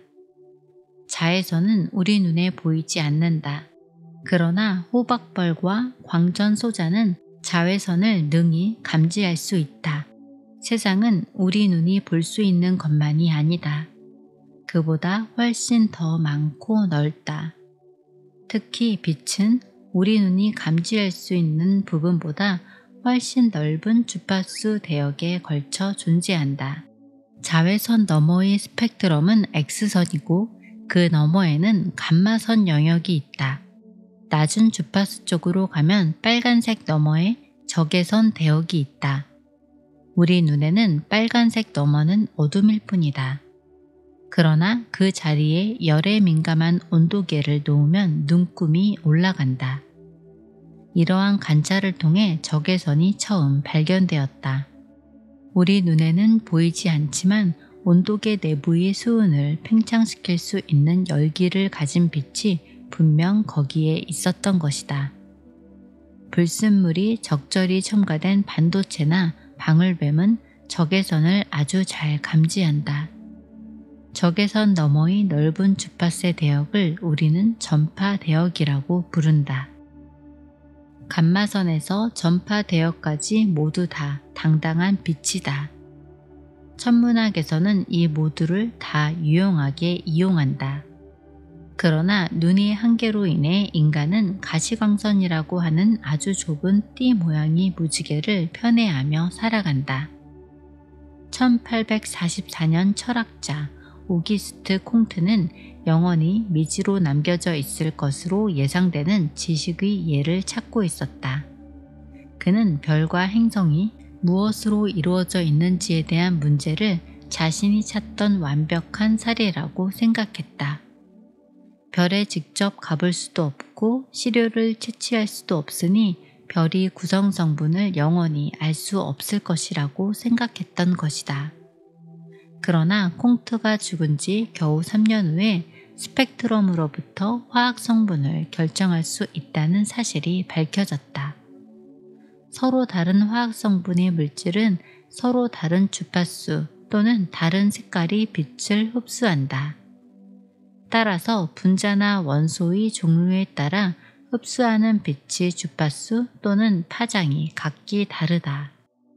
자외선은 우리 눈에 보이지 않는다. 그러나 호박벌과 광전소자는 자외선을 능히 감지할 수 있다. 세상은 우리 눈이 볼 수 있는 것만이 아니다. 그보다 훨씬 더 많고 넓다. 특히 빛은 우리 눈이 감지할 수 있는 부분보다 훨씬 넓은 주파수 대역에 걸쳐 존재한다. 자외선 너머의 스펙트럼은 X선이고 그 너머에는 감마선 영역이 있다. 낮은 주파수 쪽으로 가면 빨간색 너머에 적외선 대역이 있다. 우리 눈에는 빨간색 너머는 어둠일 뿐이다. 그러나 그 자리에 열에 민감한 온도계를 놓으면 눈금이 올라간다. 이러한 관찰을 통해 적외선이 처음 발견되었다. 우리 눈에는 보이지 않지만 온도계 내부의 수은을 팽창시킬 수 있는 열기를 가진 빛이 분명 거기에 있었던 것이다. 불순물이 적절히 첨가된 반도체나 방울뱀은 적외선을 아주 잘 감지한다. 적외선 너머의 넓은 주파수의 대역을 우리는 전파 대역이라고 부른다. 감마선에서 전파 대역까지 모두 다 당당한 빛이다. 천문학에서는 이 모두를 다 유용하게 이용한다. 그러나 눈의 한계로 인해 인간은 가시광선이라고 하는 아주 좁은 띠 모양의 무지개를 편애하며 살아간다. 1844년 철학자 오기스트 콩트는 영원히 미지로 남겨져 있을 것으로 예상되는 지식의 예를 찾고 있었다. 그는 별과 행성이 무엇으로 이루어져 있는지에 대한 문제를 자신이 찾던 완벽한 사례라고 생각했다. 별에 직접 가볼 수도 없고 시료를 채취할 수도 없으니 별이 구성 성분을 영원히 알 수 없을 것이라고 생각했던 것이다. 그러나 콩트가 죽은 지 겨우 3년 후에 스펙트럼으로부터 화학 성분을 결정할 수 있다는 사실이 밝혀졌다. 서로 다른 화학 성분의 물질은 서로 다른 주파수 또는 다른 색깔의 빛을 흡수한다. 따라서 분자나 원소의 종류에 따라 흡수하는 빛의 주파수 또는 파장이 각기 다르다.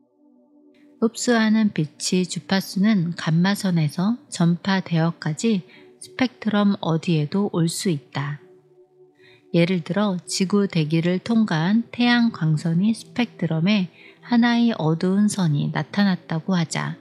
흡수하는 빛의 주파수는 감마선에서 전파 대역까지 스펙트럼 어디에도 올 수 있다. 예를 들어 지구 대기를 통과한 태양 광선이 스펙트럼에 하나의 어두운 선이 나타났다고 하자.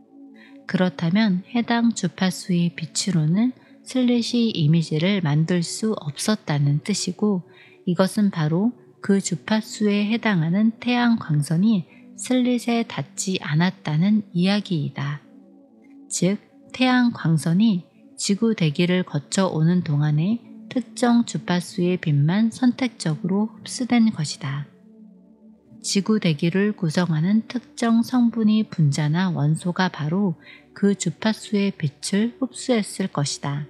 그렇다면 해당 주파수의 빛으로는 슬릿이 이미지를 만들 수 없었다는 뜻이고, 이것은 바로 그 주파수에 해당하는 태양 광선이 슬릿에 닿지 않았다는 이야기이다. 즉, 태양 광선이 지구 대기를 거쳐 오는 동안에 특정 주파수의 빛만 선택적으로 흡수된 것이다. 지구 대기를 구성하는 특정 성분의 분자나 원소가 바로 그 주파수의 빛을 흡수했을 것이다.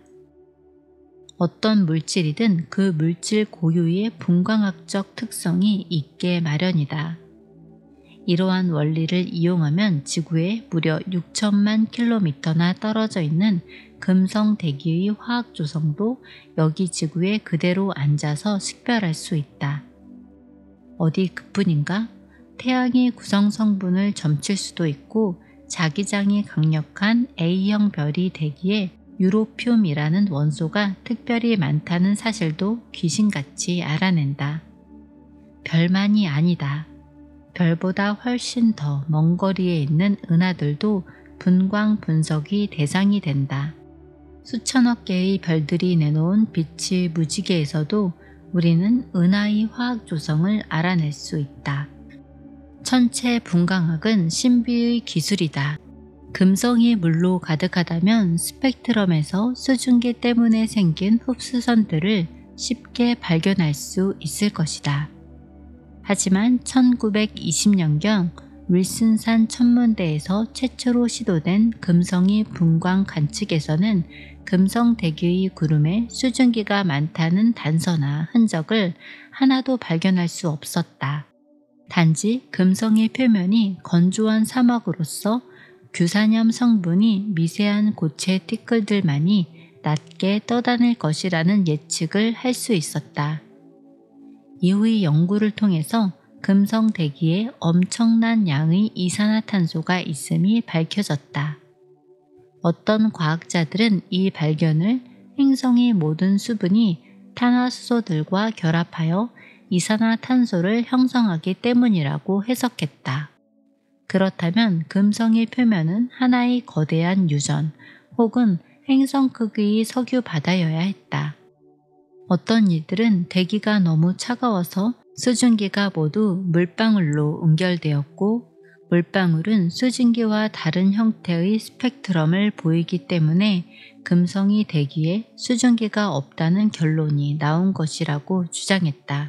어떤 물질이든 그 물질 고유의 분광학적 특성이 있게 마련이다. 이러한 원리를 이용하면 지구에 무려 6천만 킬로미터나 떨어져 있는 금성 대기의 화학 조성도 여기 지구에 그대로 앉아서 식별할 수 있다. 어디 그뿐인가? 태양이 구성 성분을 점칠 수도 있고 자기장이 강력한 A형 별이 대기에 유로듐이라는 원소가 특별히 많다는 사실도 귀신같이 알아낸다. 별만이 아니다. 별보다 훨씬 더 먼 거리에 있는 은하들도 분광 분석이 대상이 된다. 수천억 개의 별들이 내놓은 빛의 무지개에서도 우리는 은하의 화학 조성을 알아낼 수 있다. 천체 분광학은 신비의 기술이다. 금성이 물로 가득하다면 스펙트럼에서 수증기 때문에 생긴 흡수선들을 쉽게 발견할 수 있을 것이다. 하지만 1920년경 윌슨산 천문대에서 최초로 시도된 금성의 분광 관측에서는 금성 대기의 구름에 수증기가 많다는 단서나 흔적을 하나도 발견할 수 없었다. 단지 금성의 표면이 건조한 사막으로서 규산염 성분이 미세한 고체 티끌들만이 낮게 떠다닐 것이라는 예측을 할 수 있었다. 이후의 연구를 통해서 금성 대기에 엄청난 양의 이산화탄소가 있음이 밝혀졌다. 어떤 과학자들은 이 발견을 행성의 모든 수분이 탄화수소들과 결합하여 이산화탄소를 형성하기 때문이라고 해석했다. 그렇다면 금성의 표면은 하나의 거대한 유전 혹은 행성 크기의 석유 바다여야 했다. 어떤 이들은 대기가 너무 차가워서 수증기가 모두 물방울로 응결되었고 물방울은 수증기와 다른 형태의 스펙트럼을 보이기 때문에 금성이 대기에 수증기가 없다는 결론이 나온 것이라고 주장했다.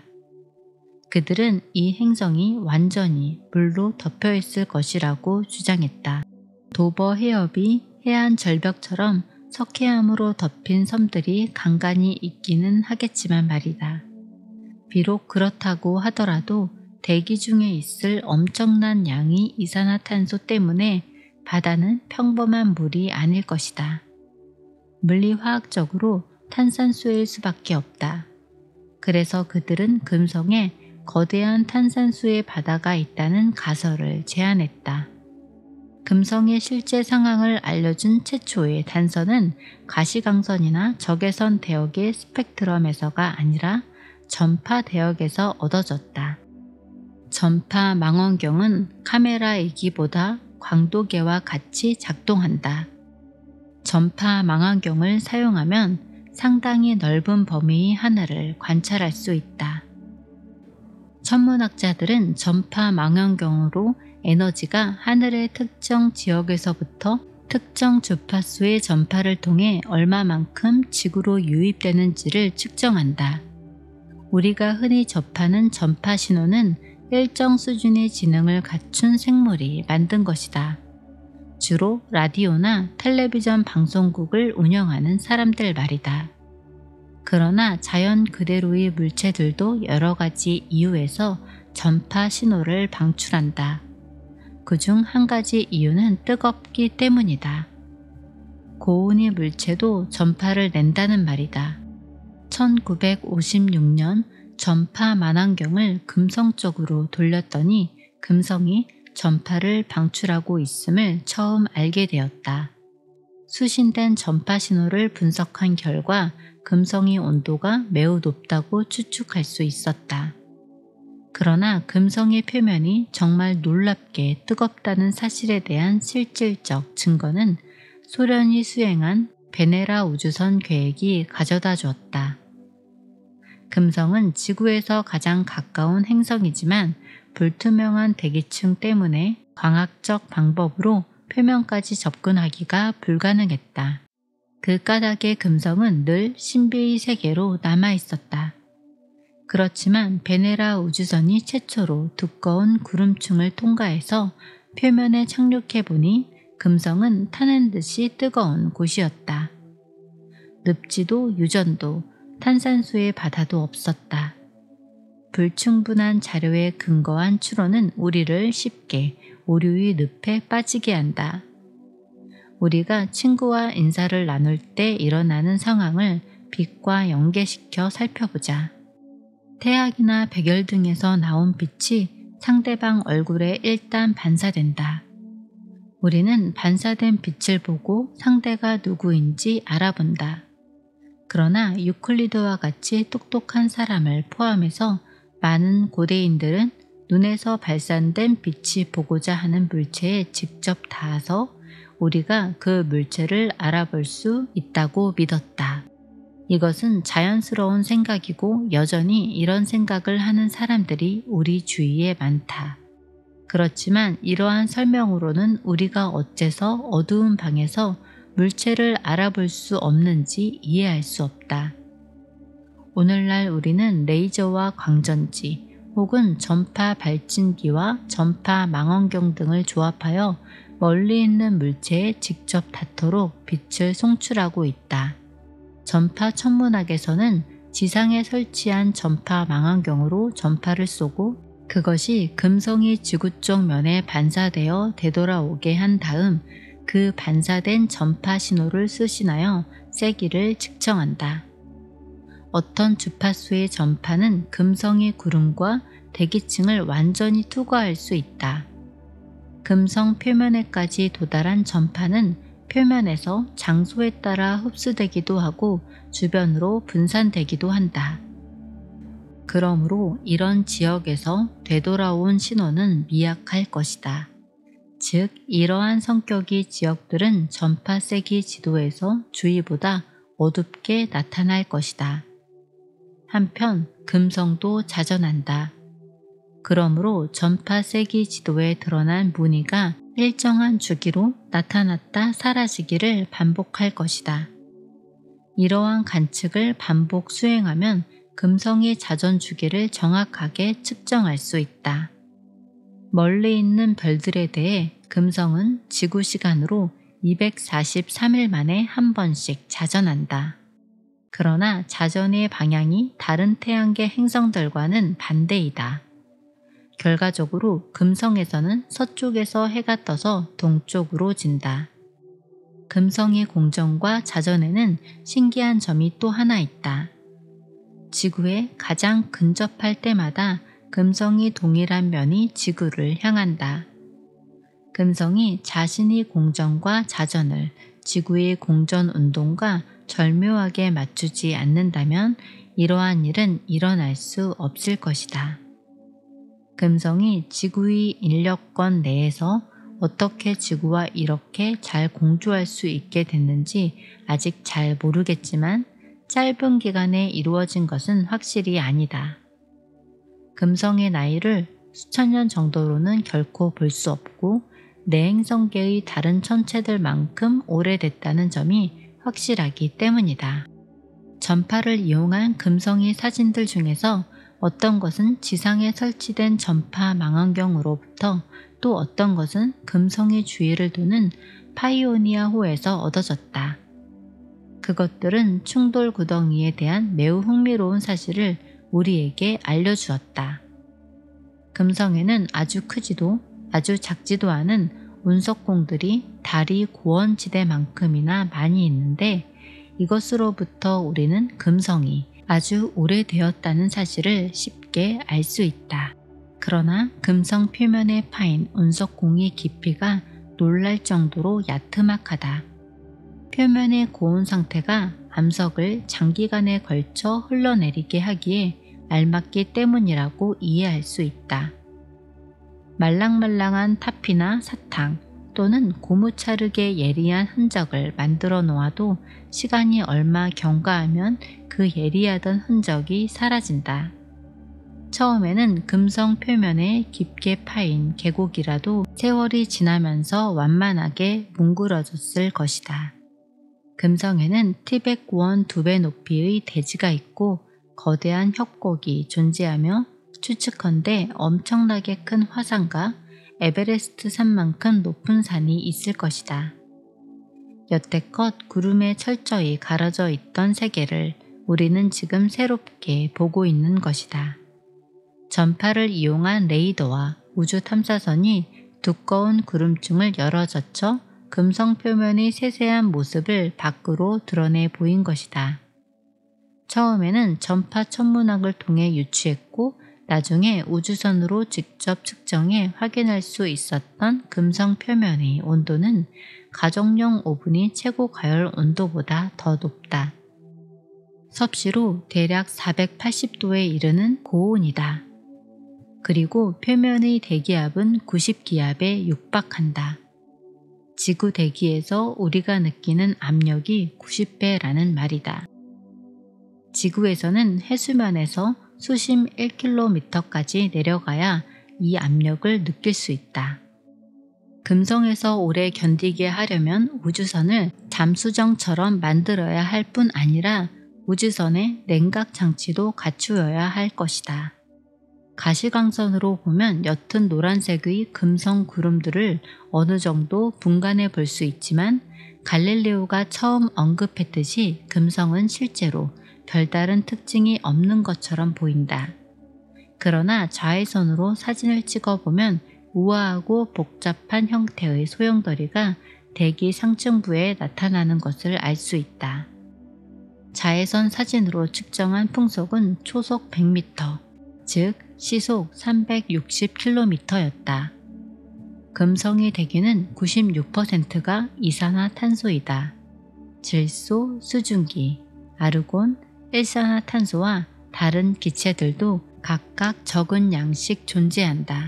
그들은 이 행성이 완전히 물로 덮여 있을 것이라고 주장했다. 도버 해협이 해안 절벽처럼 석회암으로 덮인 섬들이 간간이 있기는 하겠지만 말이다. 비록 그렇다고 하더라도 대기 중에 있을 엄청난 양의 이산화탄소 때문에 바다는 평범한 물이 아닐 것이다. 물리화학적으로 탄산수일 수밖에 없다. 그래서 그들은 금성에 거대한 탄산수의 바다가 있다는 가설을 제안했다. 금성의 실제 상황을 알려준 최초의 단서는 가시광선이나 적외선 대역의 스펙트럼에서가 아니라 전파 대역에서 얻어졌다. 전파 망원경은 카메라이기보다 광도계와 같이 작동한다. 전파 망원경을 사용하면 상당히 넓은 범위의 하늘을 관찰할 수 있다. 천문학자들은 전파 망원경으로 에너지가 하늘의 특정 지역에서부터 특정 주파수의 전파를 통해 얼마만큼 지구로 유입되는지를 측정한다. 우리가 흔히 접하는 전파 신호는 일정 수준의 지능을 갖춘 생물이 만든 것이다. 주로 라디오나 텔레비전 방송국을 운영하는 사람들 말이다. 그러나 자연 그대로의 물체들도 여러 가지 이유에서 전파 신호를 방출한다. 그중 한 가지 이유는 뜨겁기 때문이다. 고온의 물체도 전파를 낸다는 말이다. 1956년 전파 망원경을 금성 쪽으로 돌렸더니 금성이 전파를 방출하고 있음을 처음 알게 되었다. 수신된 전파 신호를 분석한 결과 금성의 온도가 매우 높다고 추측할 수 있었다. 그러나 금성의 표면이 정말 놀랍게 뜨겁다는 사실에 대한 실질적 증거는 소련이 수행한 베네라 우주선 계획이 가져다 주었다. 금성은 지구에서 가장 가까운 행성이지만 불투명한 대기층 때문에 광학적 방법으로 표면까지 접근하기가 불가능했다. 그 까닭에 금성은 늘 신비의 세계로 남아있었다. 그렇지만 베네라 우주선이 최초로 두꺼운 구름층을 통과해서 표면에 착륙해보니 금성은 타는 듯이 뜨거운 곳이었다. 늪지도 유전도 탄산수의 바다도 없었다. 불충분한 자료에 근거한 추론은 우리를 쉽게 오류의 늪에 빠지게 한다. 우리가 친구와 인사를 나눌 때 일어나는 상황을 빛과 연계시켜 살펴보자. 태양이나 백열 등에서 나온 빛이 상대방 얼굴에 일단 반사된다. 우리는 반사된 빛을 보고 상대가 누구인지 알아본다. 그러나 유클리드와 같이 똑똑한 사람을 포함해서 많은 고대인들은 눈에서 발산된 빛이 보고자 하는 물체에 직접 닿아서 우리가 그 물체를 알아볼 수 있다고 믿었다. 이것은 자연스러운 생각이고 여전히 이런 생각을 하는 사람들이 우리 주위에 많다. 그렇지만 이러한 설명으로는 우리가 어째서 어두운 방에서 물체를 알아볼 수 없는지 이해할 수 없다. 오늘날 우리는 레이저와 광전지 혹은 전파 발진기와 전파 망원경 등을 조합하여 멀리 있는 물체에 직접 닿도록 빛을 송출하고 있다. 전파 천문학에서는 지상에 설치한 전파 망원경으로 전파를 쏘고 그것이 금성이 지구 쪽 면에 반사되어 되돌아오게 한 다음 그 반사된 전파 신호를 수신하여 세기를 측정한다. 어떤 주파수의 전파는 금성의 구름과 대기층을 완전히 투과할 수 있다. 금성 표면에까지 도달한 전파는 표면에서 장소에 따라 흡수되기도 하고 주변으로 분산되기도 한다. 그러므로 이런 지역에서 되돌아온 신호는 미약할 것이다. 즉, 이러한 성격의 지역들은 전파 세기 지도에서 주위보다 어둡게 나타날 것이다. 한편 금성도 자전한다. 그러므로 전파 세기 지도에 드러난 무늬가 일정한 주기로 나타났다 사라지기를 반복할 것이다. 이러한 관측을 반복 수행하면 금성의 자전 주기를 정확하게 측정할 수 있다. 멀리 있는 별들에 대해 금성은 지구 시간으로 243일 만에 한 번씩 자전한다. 그러나 자전의 방향이 다른 태양계 행성들과는 반대이다. 결과적으로 금성에서는 서쪽에서 해가 떠서 동쪽으로 진다. 금성의 공전과 자전에는 신기한 점이 또 하나 있다. 지구에 가장 근접할 때마다 금성이 동일한 면이 지구를 향한다. 금성이 자신의 공전과 자전을 지구의 공전 운동과 절묘하게 맞추지 않는다면 이러한 일은 일어날 수 없을 것이다. 금성이 지구의 인력권 내에서 어떻게 지구와 이렇게 잘 공조할 수 있게 됐는지 아직 잘 모르겠지만 짧은 기간에 이루어진 것은 확실히 아니다. 금성의 나이를 수천 년 정도로는 결코 볼 수 없고 내 행성계의 다른 천체들만큼 오래됐다는 점이 확실하기 때문이다. 전파를 이용한 금성의 사진들 중에서 어떤 것은 지상에 설치된 전파 망원경으로부터 또 어떤 것은 금성의 주위를 도는 파이오니아호에서 얻어졌다. 그것들은 충돌 구덩이에 대한 매우 흥미로운 사실을 우리에게 알려주었다. 금성에는 아주 크지도 아주 작지도 않은 운석공들이 달이 고원지대만큼이나 많이 있는데 이것으로부터 우리는 금성이 아주 오래되었다는 사실을 쉽게 알 수 있다. 그러나 금성 표면에 파인 운석공의 깊이가 놀랄 정도로 야트막하다. 표면의 고온 상태가 암석을 장기간에 걸쳐 흘러내리게 하기에 알맞기 때문이라고 이해할 수 있다. 말랑말랑한 타피나 사탕 또는 고무차르게 예리한 흔적을 만들어 놓아도 시간이 얼마 경과하면 그 예리하던 흔적이 사라진다. 처음에는 금성 표면에 깊게 파인 계곡이라도 세월이 지나면서 완만하게 뭉그러졌을 것이다. 금성에는 티벳 고원 2배 높이의 대지가 있고 거대한 협곡이 존재하며 추측컨대 엄청나게 큰 화산과 에베레스트 산만큼 높은 산이 있을 것이다. 여태껏 구름에 철저히 가려져 있던 세계를 우리는 지금 새롭게 보고 있는 것이다. 전파를 이용한 레이더와 우주 탐사선이 두꺼운 구름층을 열어젖혀 금성 표면의 세세한 모습을 밖으로 드러내 보인 것이다. 처음에는 전파 천문학을 통해 유추했고 나중에 우주선으로 직접 측정해 확인할 수 있었던 금성 표면의 온도는 가정용 오븐이 최고 가열 온도보다 더 높다. 섭씨로 대략 480도에 이르는 고온이다. 그리고 표면의 대기압은 90기압에 육박한다. 지구 대기에서 우리가 느끼는 압력이 90배라는 말이다. 지구에서는 해수면에서 수심 1km까지 내려가야 이 압력을 느낄 수 있다. 금성에서 오래 견디게 하려면 우주선을 잠수정처럼 만들어야 할 뿐 아니라 우주선에 냉각 장치도 갖추어야 할 것이다. 가시광선으로 보면 옅은 노란색의 금성 구름들을 어느 정도 분간해 볼 수 있지만 갈릴레오가 처음 언급했듯이 금성은 실제로 별다른 특징이 없는 것처럼 보인다. 그러나 자외선으로 사진을 찍어보면 우아하고 복잡한 형태의 소용돌이가 대기 상층부에 나타나는 것을 알 수 있다. 자외선 사진으로 측정한 풍속은 초속 100m, 즉 시속 360km였다. 금성의 대기는 96%가 이산화탄소이다. 질소, 수증기, 아르곤, 일산화탄소와 다른 기체들도 각각 적은 양씩 존재한다.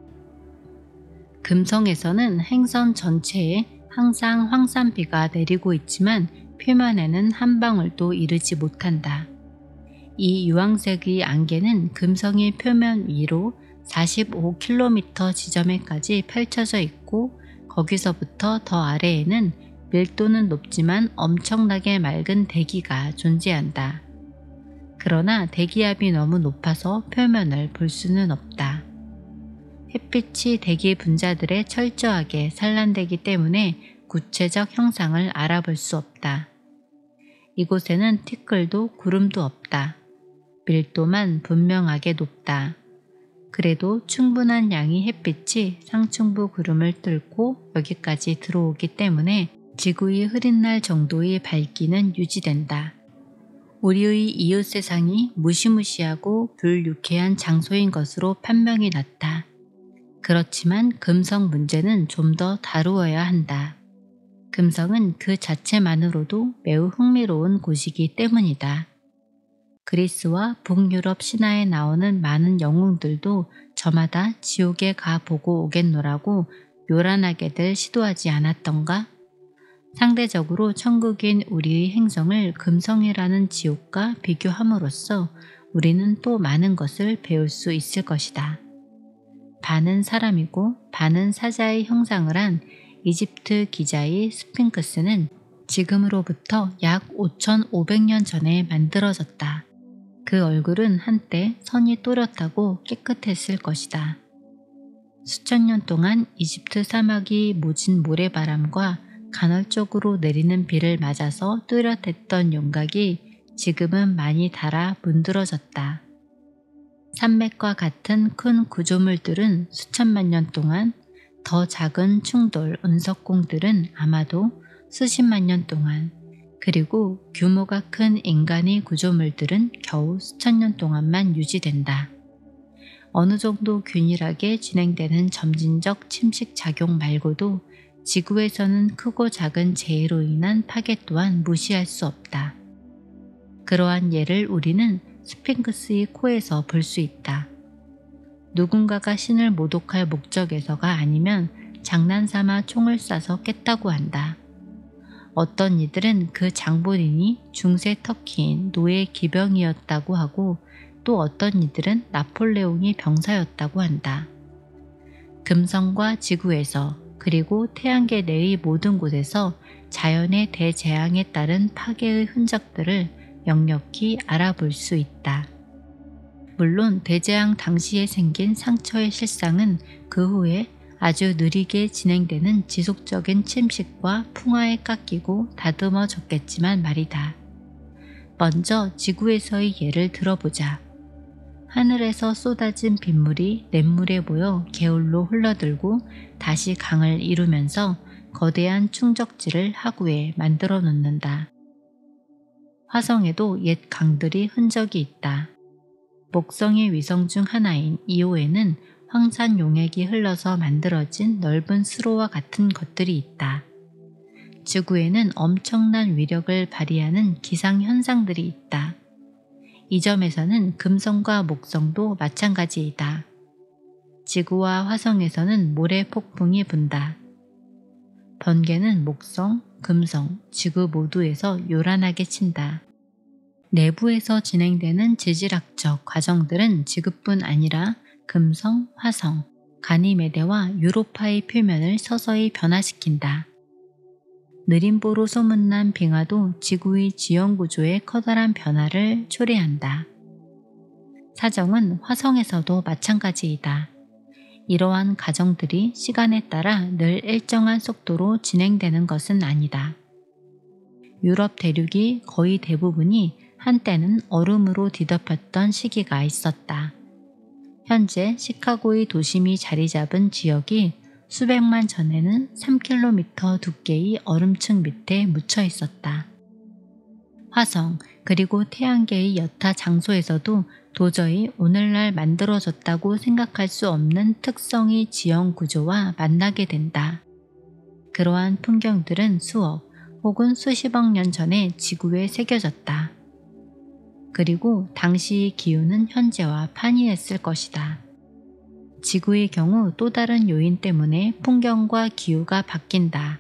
금성에서는 행성 전체에 항상 황산비가 내리고 있지만 표면에는 한 방울도 이르지 못한다. 이 유황색의 안개는 금성의 표면 위로 45km 지점에까지 펼쳐져 있고 거기서부터 더 아래에는 밀도는 높지만 엄청나게 맑은 대기가 존재한다. 그러나 대기압이 너무 높아서 표면을 볼 수는 없다. 햇빛이 대기 분자들에 철저하게 산란되기 때문에 구체적 형상을 알아볼 수 없다. 이곳에는 티끌도 구름도 없다. 밀도만 분명하게 높다. 그래도 충분한 양의 햇빛이 상층부 구름을 뚫고 여기까지 들어오기 때문에 지구의 흐린 날 정도의 밝기는 유지된다. 우리의 이웃 세상이 무시무시하고 불유쾌한 장소인 것으로 판명이 났다. 그렇지만 금성 문제는 좀 더 다루어야 한다. 금성은 그 자체만으로도 매우 흥미로운 곳이기 때문이다. 그리스와 북유럽 신화에 나오는 많은 영웅들도 저마다 지옥에 가보고 오겠노라고 요란하게들 시도하지 않았던가? 상대적으로 천국인 우리의 행성을 금성이라는 지옥과 비교함으로써 우리는 또 많은 것을 배울 수 있을 것이다. 반은 사람이고 반은 사자의 형상을 한 이집트 기자의 스핑크스는 지금으로부터 약 5,500년 전에 만들어졌다. 그 얼굴은 한때 선이 또렷하고 깨끗했을 것이다. 수천 년 동안 이집트 사막이 모진 모래바람과 간헐적으로 내리는 비를 맞아서 뚜렷했던 윤곽이 지금은 많이 닳아 문드러졌다. 산맥과 같은 큰 구조물들은 수천만 년 동안, 더 작은 충돌, 운석공들은 아마도 수십만 년 동안, 그리고 규모가 큰 인간의 구조물들은 겨우 수천 년 동안만 유지된다. 어느 정도 균일하게 진행되는 점진적 침식 작용 말고도 지구에서는 크고 작은 재해로 인한 파괴 또한 무시할 수 없다. 그러한 예를 우리는 스핑크스의 코에서 볼 수 있다. 누군가가 신을 모독할 목적에서가 아니면 장난삼아 총을 쏴서 깼다고 한다. 어떤 이들은 그 장본인이 중세 터키인 노예 기병이었다고 하고 또 어떤 이들은 나폴레옹이 병사였다고 한다. 금성과 지구에서 그리고 태양계 내의 모든 곳에서 자연의 대재앙에 따른 파괴의 흔적들을 역력히 알아볼 수 있다. 물론 대재앙 당시에 생긴 상처의 실상은 그 후에 아주 느리게 진행되는 지속적인 침식과 풍화에 깎이고 다듬어졌겠지만 말이다. 먼저 지구에서의 예를 들어보자. 하늘에서 쏟아진 빗물이 냇물에 모여 개울로 흘러들고 다시 강을 이루면서 거대한 충적지를 하구에 만들어 놓는다. 화성에도 옛 강들이 흔적이 있다. 목성의 위성 중 하나인 이오에는 황산 용액이 흘러서 만들어진 넓은 수로와 같은 것들이 있다. 지구에는 엄청난 위력을 발휘하는 기상현상들이 있다. 이 점에서는 금성과 목성도 마찬가지이다. 지구와 화성에서는 모래 폭풍이 분다. 번개는 목성, 금성, 지구 모두에서 요란하게 친다. 내부에서 진행되는 지질학적 과정들은 지구뿐 아니라 금성, 화성, 가니메데와 유로파의 표면을 서서히 변화시킨다. 느림보로 소문난 빙하도 지구의 지형구조에 커다란 변화를 초래한다. 사정은 화성에서도 마찬가지이다. 이러한 과정들이 시간에 따라 늘 일정한 속도로 진행되는 것은 아니다. 유럽 대륙이 거의 대부분이 한때는 얼음으로 뒤덮였던 시기가 있었다. 현재 시카고의 도심이 자리 잡은 지역이 수백만 전에는 3km 두께의 얼음층 밑에 묻혀 있었다. 화성 그리고 태양계의 여타 장소에서도 도저히 오늘날 만들어졌다고 생각할 수 없는 특성의 지형 구조와 만나게 된다. 그러한 풍경들은 수억 혹은 수십억 년 전에 지구에 새겨졌다. 그리고 당시의 기후는 현재와 판이했을 것이다. 지구의 경우 또 다른 요인 때문에 풍경과 기후가 바뀐다.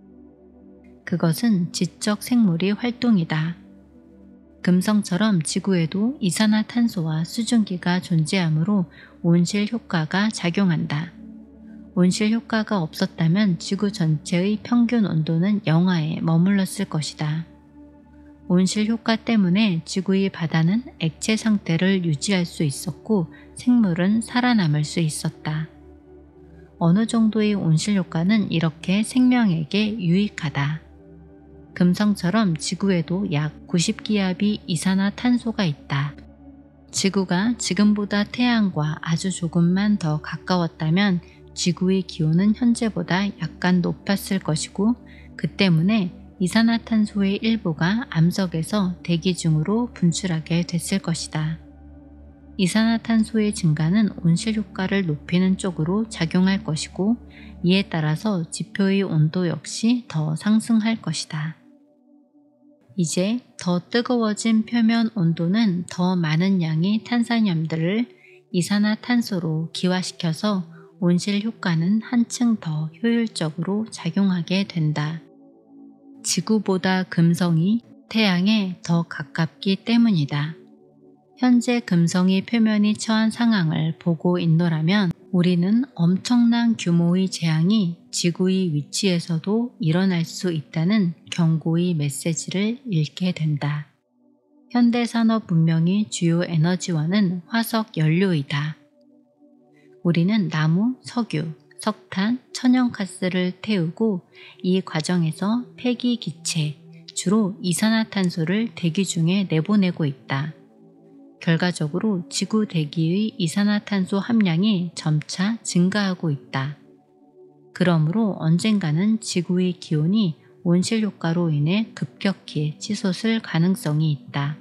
그것은 지적 생물의 활동이다. 금성처럼 지구에도 이산화탄소와 수증기가 존재하므로 온실 효과가 작용한다. 온실 효과가 없었다면 지구 전체의 평균 온도는 영하에 머물렀을 것이다. 온실 효과 때문에 지구의 바다는 액체 상태를 유지할 수 있었고 생물은 살아남을 수 있었다. 어느 정도의 온실 효과는 이렇게 생명에게 유익하다. 금성처럼 지구에도 약 90기압이 이산화탄소가 있다. 지구가 지금보다 태양과 아주 조금만 더 가까웠다면 지구의 기온은 현재보다 약간 높았을 것이고, 그 때문에 이산화탄소의 일부가 암석에서 대기 중으로 분출하게 됐을 것이다. 이산화탄소의 증가는 온실 효과를 높이는 쪽으로 작용할 것이고, 이에 따라서 지표의 온도 역시 더 상승할 것이다. 이제 더 뜨거워진 표면 온도는 더 많은 양의 탄산염들을 이산화탄소로 기화시켜서 온실 효과는 한층 더 효율적으로 작용하게 된다. 지구보다 금성이 태양에 더 가깝기 때문이다. 현재 금성이 표면이 처한 상황을 보고 있노라면 우리는 엄청난 규모의 재앙이 지구의 위치에서도 일어날 수 있다는 경고의 메시지를 읽게 된다. 현대산업 문명의 주요 에너지원은 화석 연료이다. 우리는 나무, 석유, 석탄, 천연가스를 태우고 이 과정에서 폐기 기체, 주로 이산화탄소를 대기 중에 내보내고 있다. 결과적으로 지구 대기의 이산화탄소 함량이 점차 증가하고 있다. 그러므로 언젠가는 지구의 기온이 온실 효과로 인해 급격히 치솟을 가능성이 있다.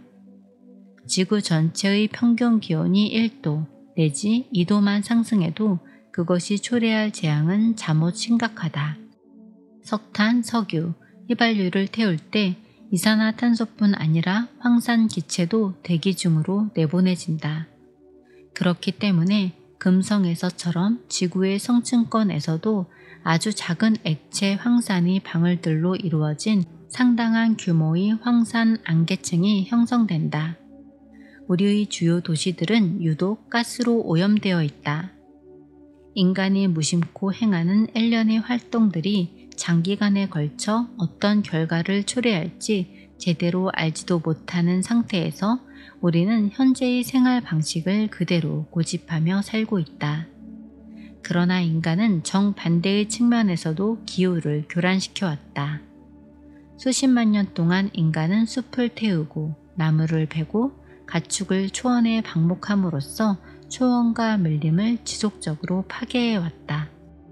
지구 전체의 평균 기온이 1도 내지 2도만 상승해도 그것이 초래할 재앙은 잠옷 심각하다. 석탄, 석유, 휘발유를 태울 때 이산화탄소뿐 아니라 황산 기체도 대기 중으로 내보내진다. 그렇기 때문에 금성에서처럼 지구의 성층권에서도 아주 작은 액체 황산이 방울들로 이루어진 상당한 규모의 황산 안개층이 형성된다. 우리의 주요 도시들은 유독 가스로 오염되어 있다. 인간이 무심코 행하는 일련의 활동들이 장기간에 걸쳐 어떤 결과를 초래할지 제대로 알지도 못하는 상태에서 우리는 현재의 생활 방식을 그대로 고집하며 살고 있다. 그러나 인간은 정반대의 측면에서도 기후를 교란시켜 왔다. 수십만 년 동안 인간은 숲을 태우고 나무를 베고 가축을 초원에 방목함으로써 초원과 밀림을 지속적으로 파괴해왔다.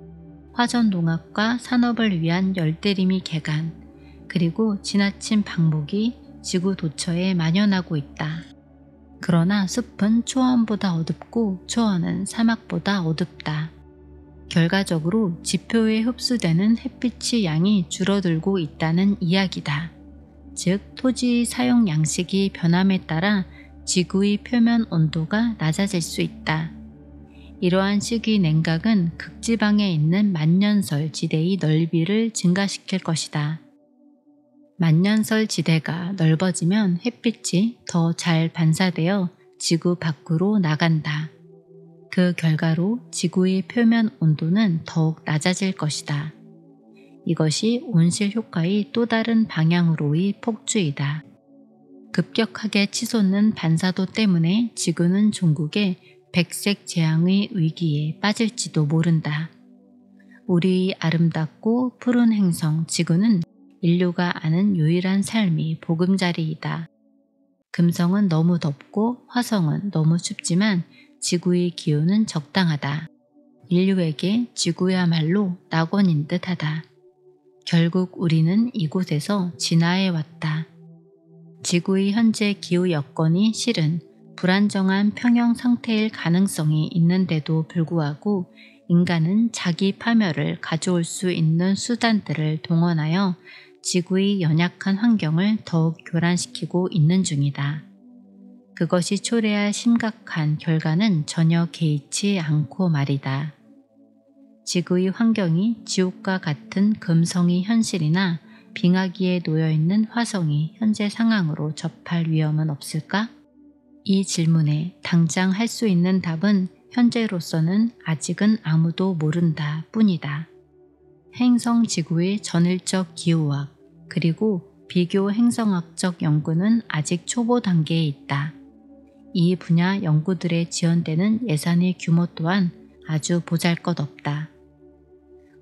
화전농업과 산업을 위한 열대림이 개간, 그리고 지나친 방목이 지구 도처에 만연하고 있다. 그러나 숲은 초원보다 어둡고 초원은 사막보다 어둡다. 결과적으로 지표에 흡수되는 햇빛의 양이 줄어들고 있다는 이야기다. 즉, 토지의 사용 양식이 변함에 따라 지구의 표면 온도가 낮아질 수 있다. 이러한 시기 냉각은 극지방에 있는 만년설 지대의 넓이를 증가시킬 것이다. 만년설 지대가 넓어지면 햇빛이 더 잘 반사되어 지구 밖으로 나간다. 그 결과로 지구의 표면 온도는 더욱 낮아질 것이다. 이것이 온실 효과의 또 다른 방향으로의 폭주이다. 급격하게 치솟는 반사도 때문에 지구는 종국에 백색 재앙의 위기에 빠질지도 모른다. 우리의 아름답고 푸른 행성 지구는 인류가 아는 유일한 삶의 보금자리이다. 금성은 너무 덥고 화성은 너무 춥지만 지구의 기온은 적당하다. 인류에게 지구야말로 낙원인 듯하다. 결국 우리는 이곳에서 진화해 왔다. 지구의 현재 기후 여건이 실은 불안정한 평형 상태일 가능성이 있는데도 불구하고 인간은 자기 파멸을 가져올 수 있는 수단들을 동원하여 지구의 연약한 환경을 더욱 교란시키고 있는 중이다. 그것이 초래할 심각한 결과는 전혀 개의치 않고 말이다. 지구의 환경이 지옥과 같은 금성의 현실이나 빙하기에 놓여있는 화성이 현재 상황으로 접할 위험은 없을까? 이 질문에 당장 할 수 있는 답은 현재로서는 아직은 아무도 모른다 뿐이다. 행성 지구의 전일적 기후학 그리고 비교 행성학적 연구는 아직 초보 단계에 있다. 이 분야 연구들에 지원되는 예산의 규모 또한 아주 보잘것없다.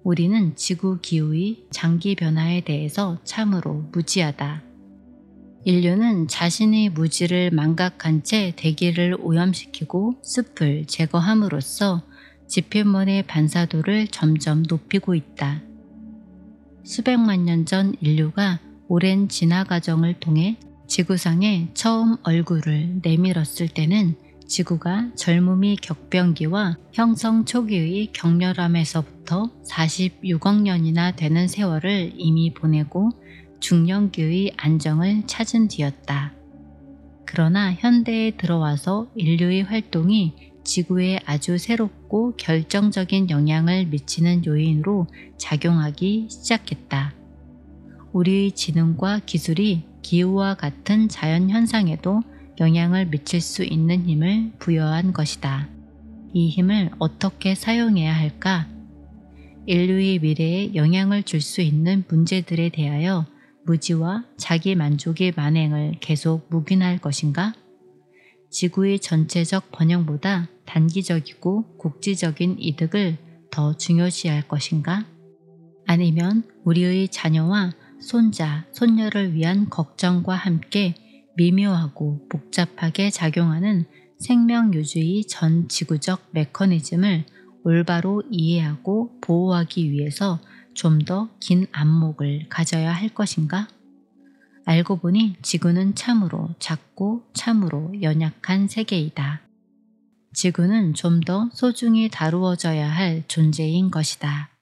우리는 지구 기후의 장기 변화에 대해서 참으로 무지하다. 인류는 자신의 무지를 망각한 채 대기를 오염시키고 숲을 제거함으로써 지표면의 반사도를 점점 높이고 있다. 수백만 년 전 인류가 오랜 진화 과정을 통해 지구상에 처음 얼굴을 내밀었을 때는 지구가 젊음이 격변기와 형성 초기의 격렬함에서부터 46억 년이나 되는 세월을 이미 보내고 중년기의 안정을 찾은 뒤였다. 그러나 현대에 들어와서 인류의 활동이 지구에 아주 새롭고 결정적인 영향을 미치는 요인으로 작용하기 시작했다. 우리의 지능과 기술이 기후와 같은 자연현상에도 영향을 미칠 수 있는 힘을 부여한 것이다. 이 힘을 어떻게 사용해야 할까? 인류의 미래에 영향을 줄 수 있는 문제들에 대하여 무지와 자기 만족의 만행을 계속 묵인할 것인가? 지구의 전체적 번영보다 단기적이고 국지적인 이득을 더 중요시할 것인가? 아니면 우리의 자녀와 손자, 손녀를 위한 걱정과 함께 미묘하고 복잡하게 작용하는 생명유지의 전 지구적 메커니즘을 올바로 이해하고 보호하기 위해서 좀 더 긴 안목을 가져야 할 것인가? 알고 보니 지구는 참으로 작고 참으로 연약한 세계이다. 지구는 좀 더 소중히 다루어져야 할 존재인 것이다.